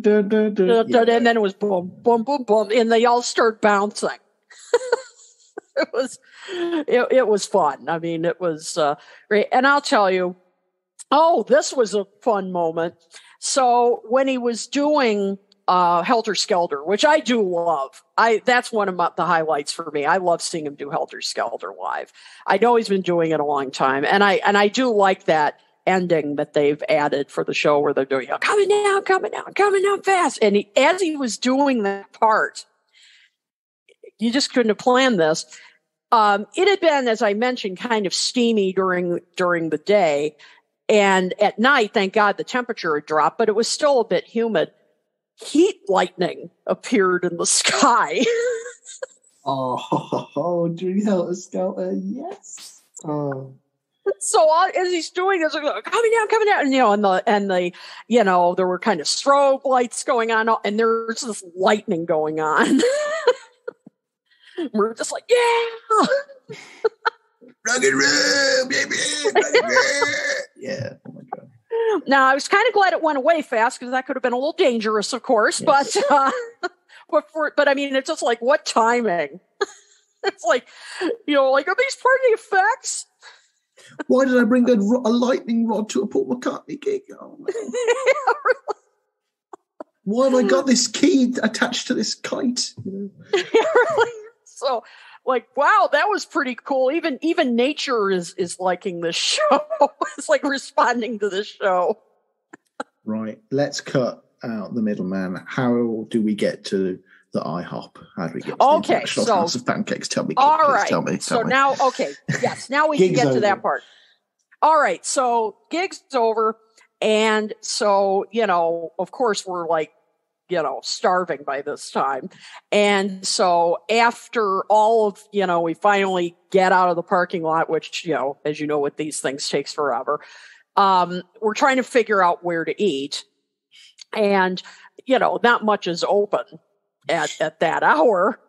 then it was boom, boom, boom, boom, and they all start bouncing. It was, it, it was fun. I mean, it was uh, great. And I'll tell you, oh, this was a fun moment. So when he was doing Uh, Helter Skelter, which I do love. I that's one of my, the highlights for me. I love seeing him do Helter Skelter live. I know he's been doing it a long time, and I and I do like that ending that they've added for the show where they're doing, you know, coming down, coming down, coming down fast. And he, as he was doing that part, you just couldn't have planned this. Um, it had been, as I mentioned, kind of steamy during during the day, and at night, thank God, the temperature had dropped, but it was still a bit humid. Heat lightning appeared in the sky. oh, oh, during Helter Skelter, yes. Oh. So uh, as he's doing this, like, coming down, coming down, and you know, and the and the, you know, there were kind of strobe lights going on, and there's this lightning going on. We're just like, yeah, rock and roll, baby, rock and roll. Yeah. Oh my God. Now, I was kind of glad it went away fast because that could have been a little dangerous, of course. Yes. But, uh, but, for, but I mean, it's just like, what timing? It's like, you know, like, are these party effects? Why did I bring a, a lightning rod to a Paul McCartney gig? Oh, man. Yeah, really. Why have I got this key attached to this kite? You know? Yeah, really. So, like, wow, that was pretty cool. Even even nature is is liking this show. It's like responding to this show. Right. Let's cut out the middleman. How do we get to the IHOP? How do we get to okay, the International so, House of Pancakes? Tell me. All please, right. Tell me. Tell so me. now, okay. Yes, now we can get over. to that part. All right. So gig's over. And so, you know, of course, we're like, you know, starving by this time. And so after all of, you know, we finally get out of the parking lot, which, you know, as you know, with these things takes forever. Um, we're trying to figure out where to eat. And, you know, not much is open at, at that hour.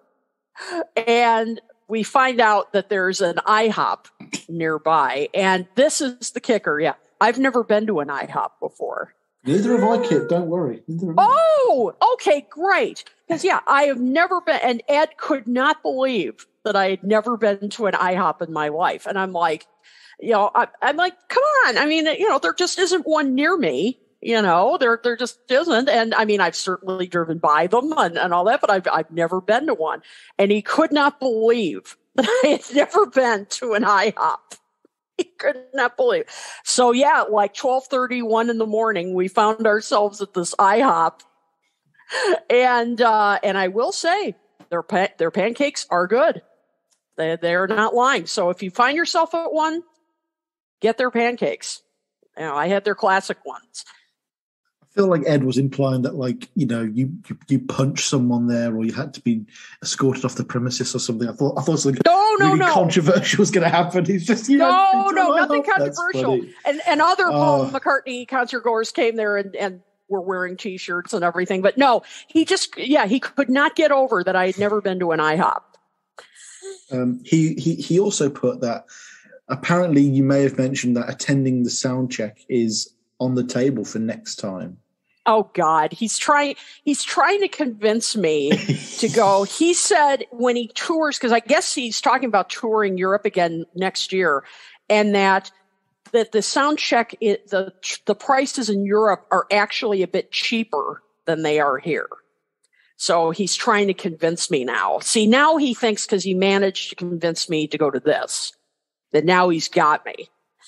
And we find out that there's an IHOP nearby. And this is the kicker. Yeah. I've never been to an IHOP before. Neither have I, Kit. Don't worry. Neither have I. Oh, okay, great. Because, yeah, I have never been, and Ed could not believe that I had never been to an IHOP in my life. And I'm like, you know, I, I'm like, come on. I mean, you know, there just isn't one near me. You know, there there just isn't. And I mean, I've certainly driven by them and, and all that, but I've I've never been to one. And he could not believe that I had never been to an IHOP. He could not believe. So yeah, like twelve thirty, one in the morning, we found ourselves at this IHOP. And uh, and I will say, their pa- their pancakes are good. They they're not lying. So if you find yourself at one, get their pancakes. You know, I had their classic ones. I feel like Ed was implying that, like, you know, you, you you punch someone there, or you had to be escorted off the premises or something. I thought I thought something no, no, really no. controversial was going to happen. He's just, you no, know, no, oh, nothing that's controversial. funny. And and other Paul Oh. McCartney concert goers came there and and were wearing T-shirts and everything. But no, he just, yeah, he could not get over that I had never been to an IHOP. Um, he he he also put that. Apparently, you may have mentioned that attending the sound check is on the table for next time. Oh God, he's trying. He's trying to convince me to go. He said when he tours, because I guess he's talking about touring Europe again next year, and that that the sound check, it, the the prices in Europe are actually a bit cheaper than they are here. So he's trying to convince me now. See, now he thinks because he managed to convince me to go to this, that now he's got me.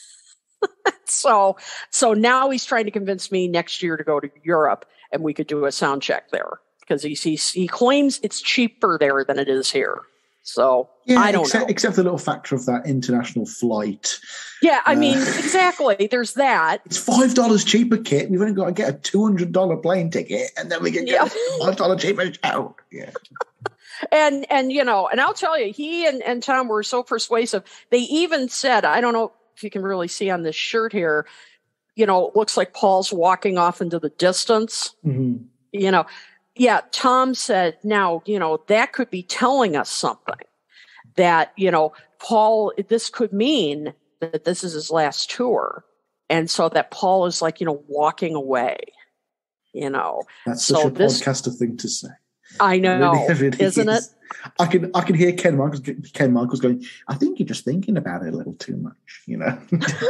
so, so now he's trying to convince me next year to go to Europe and we could do a sound check there because he he, he claims it's cheaper there than it is here. So Yeah, I don't except, know. except the little factor of that international flight. Yeah, I Uh, mean, exactly. There's that. It's five dollars cheaper, Kit. We've only got to get a two hundred dollar plane ticket, and then we can get Yeah. five dollar cheaper out. Yeah. And, and, you know, and I'll tell you, he and, and Tom were so persuasive. They even said, I don't know if you can really see on this shirt here, you know, it looks like Paul's walking off into the distance, Mm-hmm. you know. Yeah, Tom said, now, you know, that could be telling us something that, you know, Paul, this could mean that this is his last tour. And so that Paul is like, you know, walking away, you know. That's So such a this- podcaster thing to say. I know, It really isn't it? is. I can I can hear Ken Michaels Ken Michaels going, I think you're just thinking about it a little too much, you know.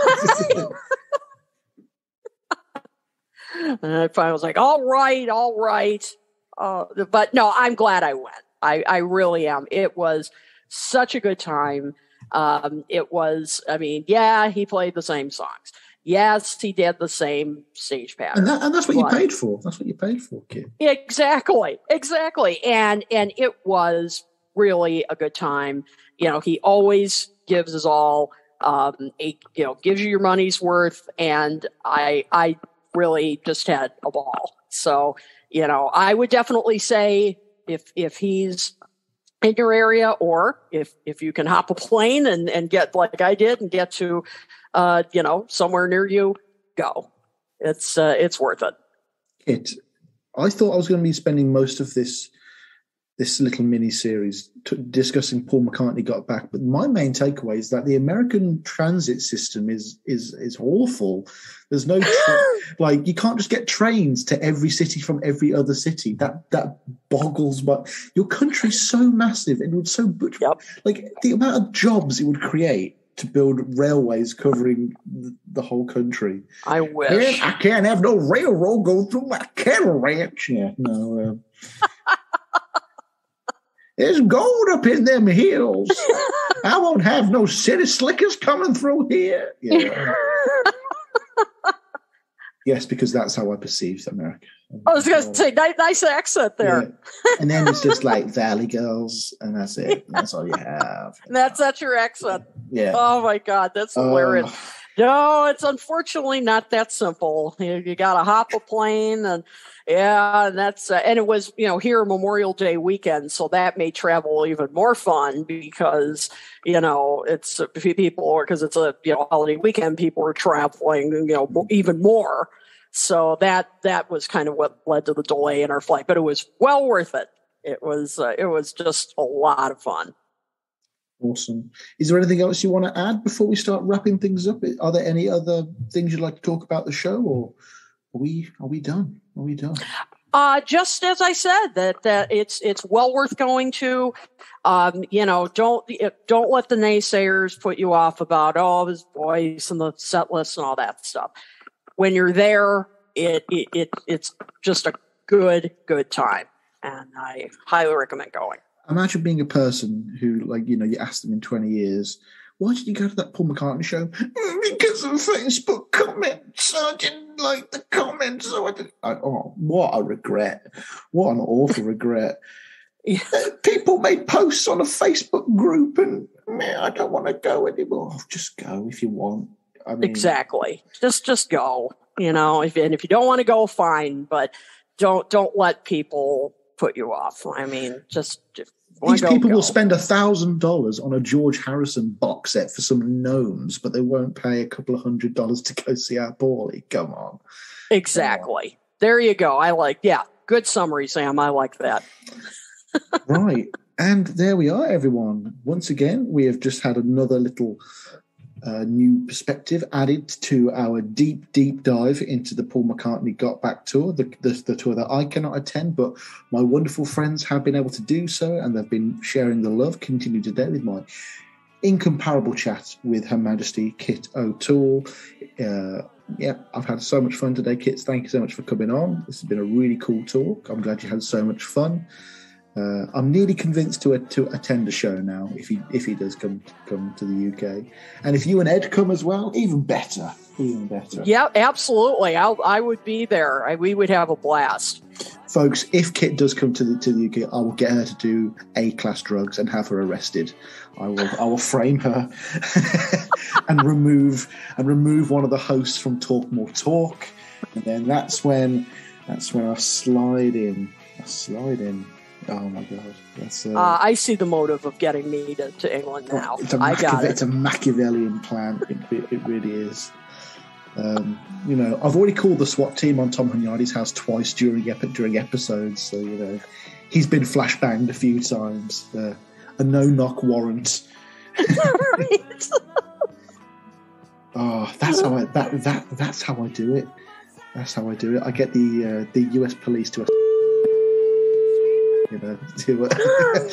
And I finally was like, all right, all right. Uh, but no, I'm glad I went. I, I really am. It was such a good time. Um, it was, I mean, yeah, he played the same songs. Yes, he did the same stage pattern. and, that, and that's what you But- paid for. That's what you paid for, kid. Exactly, exactly. And and it was really a good time. You know, he always gives his all. Um, he, you know, gives you your money's worth, and I I really just had a ball. So, you know, I would definitely say if if he's in your area, or if if you can hop a plane and and get like I did and get to uh, you know, somewhere near you, go. It's uh, it's worth it. It. I thought I was going to be spending most of this this little mini series t- discussing Paul McCartney Got Back, but my main takeaway is that the American transit system is is is awful. There's no tra- like you can't just get trains to every city from every other city. That that boggles. But your country's so massive, and it would so butch- Yep. like the amount of jobs it would create to build railways covering the, the whole country. I wish. I can't have no railroad go through my cattle ranch. Yeah, no. Uh, there's gold up in them hills. I won't have no city slickers coming through here. Yeah. Yes, because that's how I perceived America. I was going to say, nice, nice accent there. Yeah. And then it's just like Valley Girls, and that's it. That's all you have. That's that's your accent. Yeah. Oh my God, that's hilarious. Uh, No, it's unfortunately not that simple. You, you got to hop a plane, and yeah, and that's uh, and it was you know here Memorial Day weekend, so that made travel even more fun because you know it's uh, people because it's a you know holiday weekend, people are traveling you know even more. So that that was kind of what led to the delay in our flight, but it was well worth it. It was uh, it was just a lot of fun. Awesome. Is there anything else you want to add before we start wrapping things up? Are there any other things you'd like to talk about the show, or we are we done? Are we done? Uh, just as I said, that that it's it's well worth going to. Um, you know, don't don't let the naysayers put you off about oh his voice and the set list and all that stuff. When you're there, it it, it it's just a good good time, and I highly recommend going. Imagine being a person who, like, you know, you asked them in twenty years, why did you go to that Paul McCartney show? Because of Facebook comments. I didn't like the comments. So I didn't. I, oh, what a regret. What an awful regret. Yeah. People made posts on a Facebook group and, man, I don't want to go anymore. Oh, just go if you want. I mean, exactly. Just just go. You know, if and if you don't want to go, fine. But don't don't let people put you off. I mean, just, just these go, people go. will spend a thousand dollars on a George Harrison box set for some gnomes, but they won't pay a couple of hundred dollars to go see our Paulie. Come on. Exactly. Come on. There you go. I like. Yeah. Good summary, Sam. I like that. Right. And there we are, everyone. Once again, we have just had another little uh, new perspective added to our deep, deep dive into the Paul McCartney Got Back tour, the, the, the tour that I cannot attend, but my wonderful friends have been able to do so, and they've been sharing the love, continue today with my incomparable chat with Her Majesty, Kit O'Toole. Uh, yeah, I've had so much fun today, Kit. Thank you so much for coming on. This has been a really cool talk. I'm glad you had so much fun. Uh, I'm nearly convinced to uh, to attend a show now if he if he does come come to the U K, and if you and Ed come as well, even better, even better. Yeah, absolutely. I I would be there. I, we would have a blast, folks. If Kit does come to the to the U K, I will get her to do A-class drugs and have her arrested. I will I will frame her and remove and remove one of the hosts from Talk More Talk, and then that's when that's when I slide in. I slide in. Oh my God! That's, uh, uh, I see the motive of getting me to, to England now. It's a, I got it. It's a Machiavellian plan. It, it really is. Um, you know, I've already called the SWAT team on Tom Hunyadi's house twice during epi- during episodes, so you know he's been flashbanged a few times. Uh, a no-knock warrant. Right. Oh, that's how I that that that's how I do it. That's how I do it. I get the uh, the U S police to. You know, to, uh,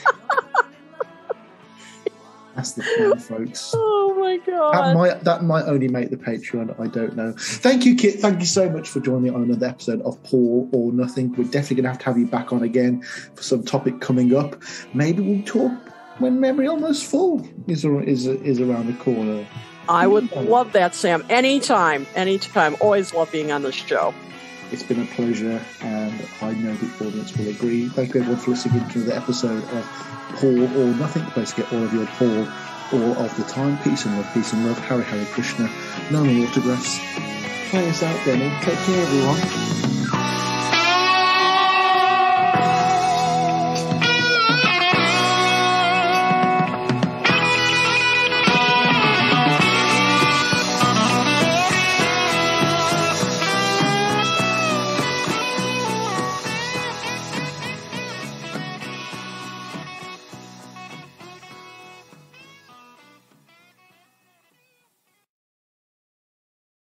that's the plan, folks. Oh my God! That might that might only make the Patreon. I don't know. Thank you, Kit. Thank you so much for joining me on another episode of Paul or Nothing. We're definitely going to have to have you back on again for some topic coming up. Maybe we'll talk when Memory Almost Full is is is around the corner. I would love that, Sam. Anytime, anytime. Always love being on this show. It's been a pleasure, and I know the audience will agree. Thank you, everyone, for listening to the episode of Paul or Nothing, the place to get all of your Paul all of the time. Peace and love, peace and love. Hare Hare Krishna. No more autographs. Play us out, Denny. Take care, everyone.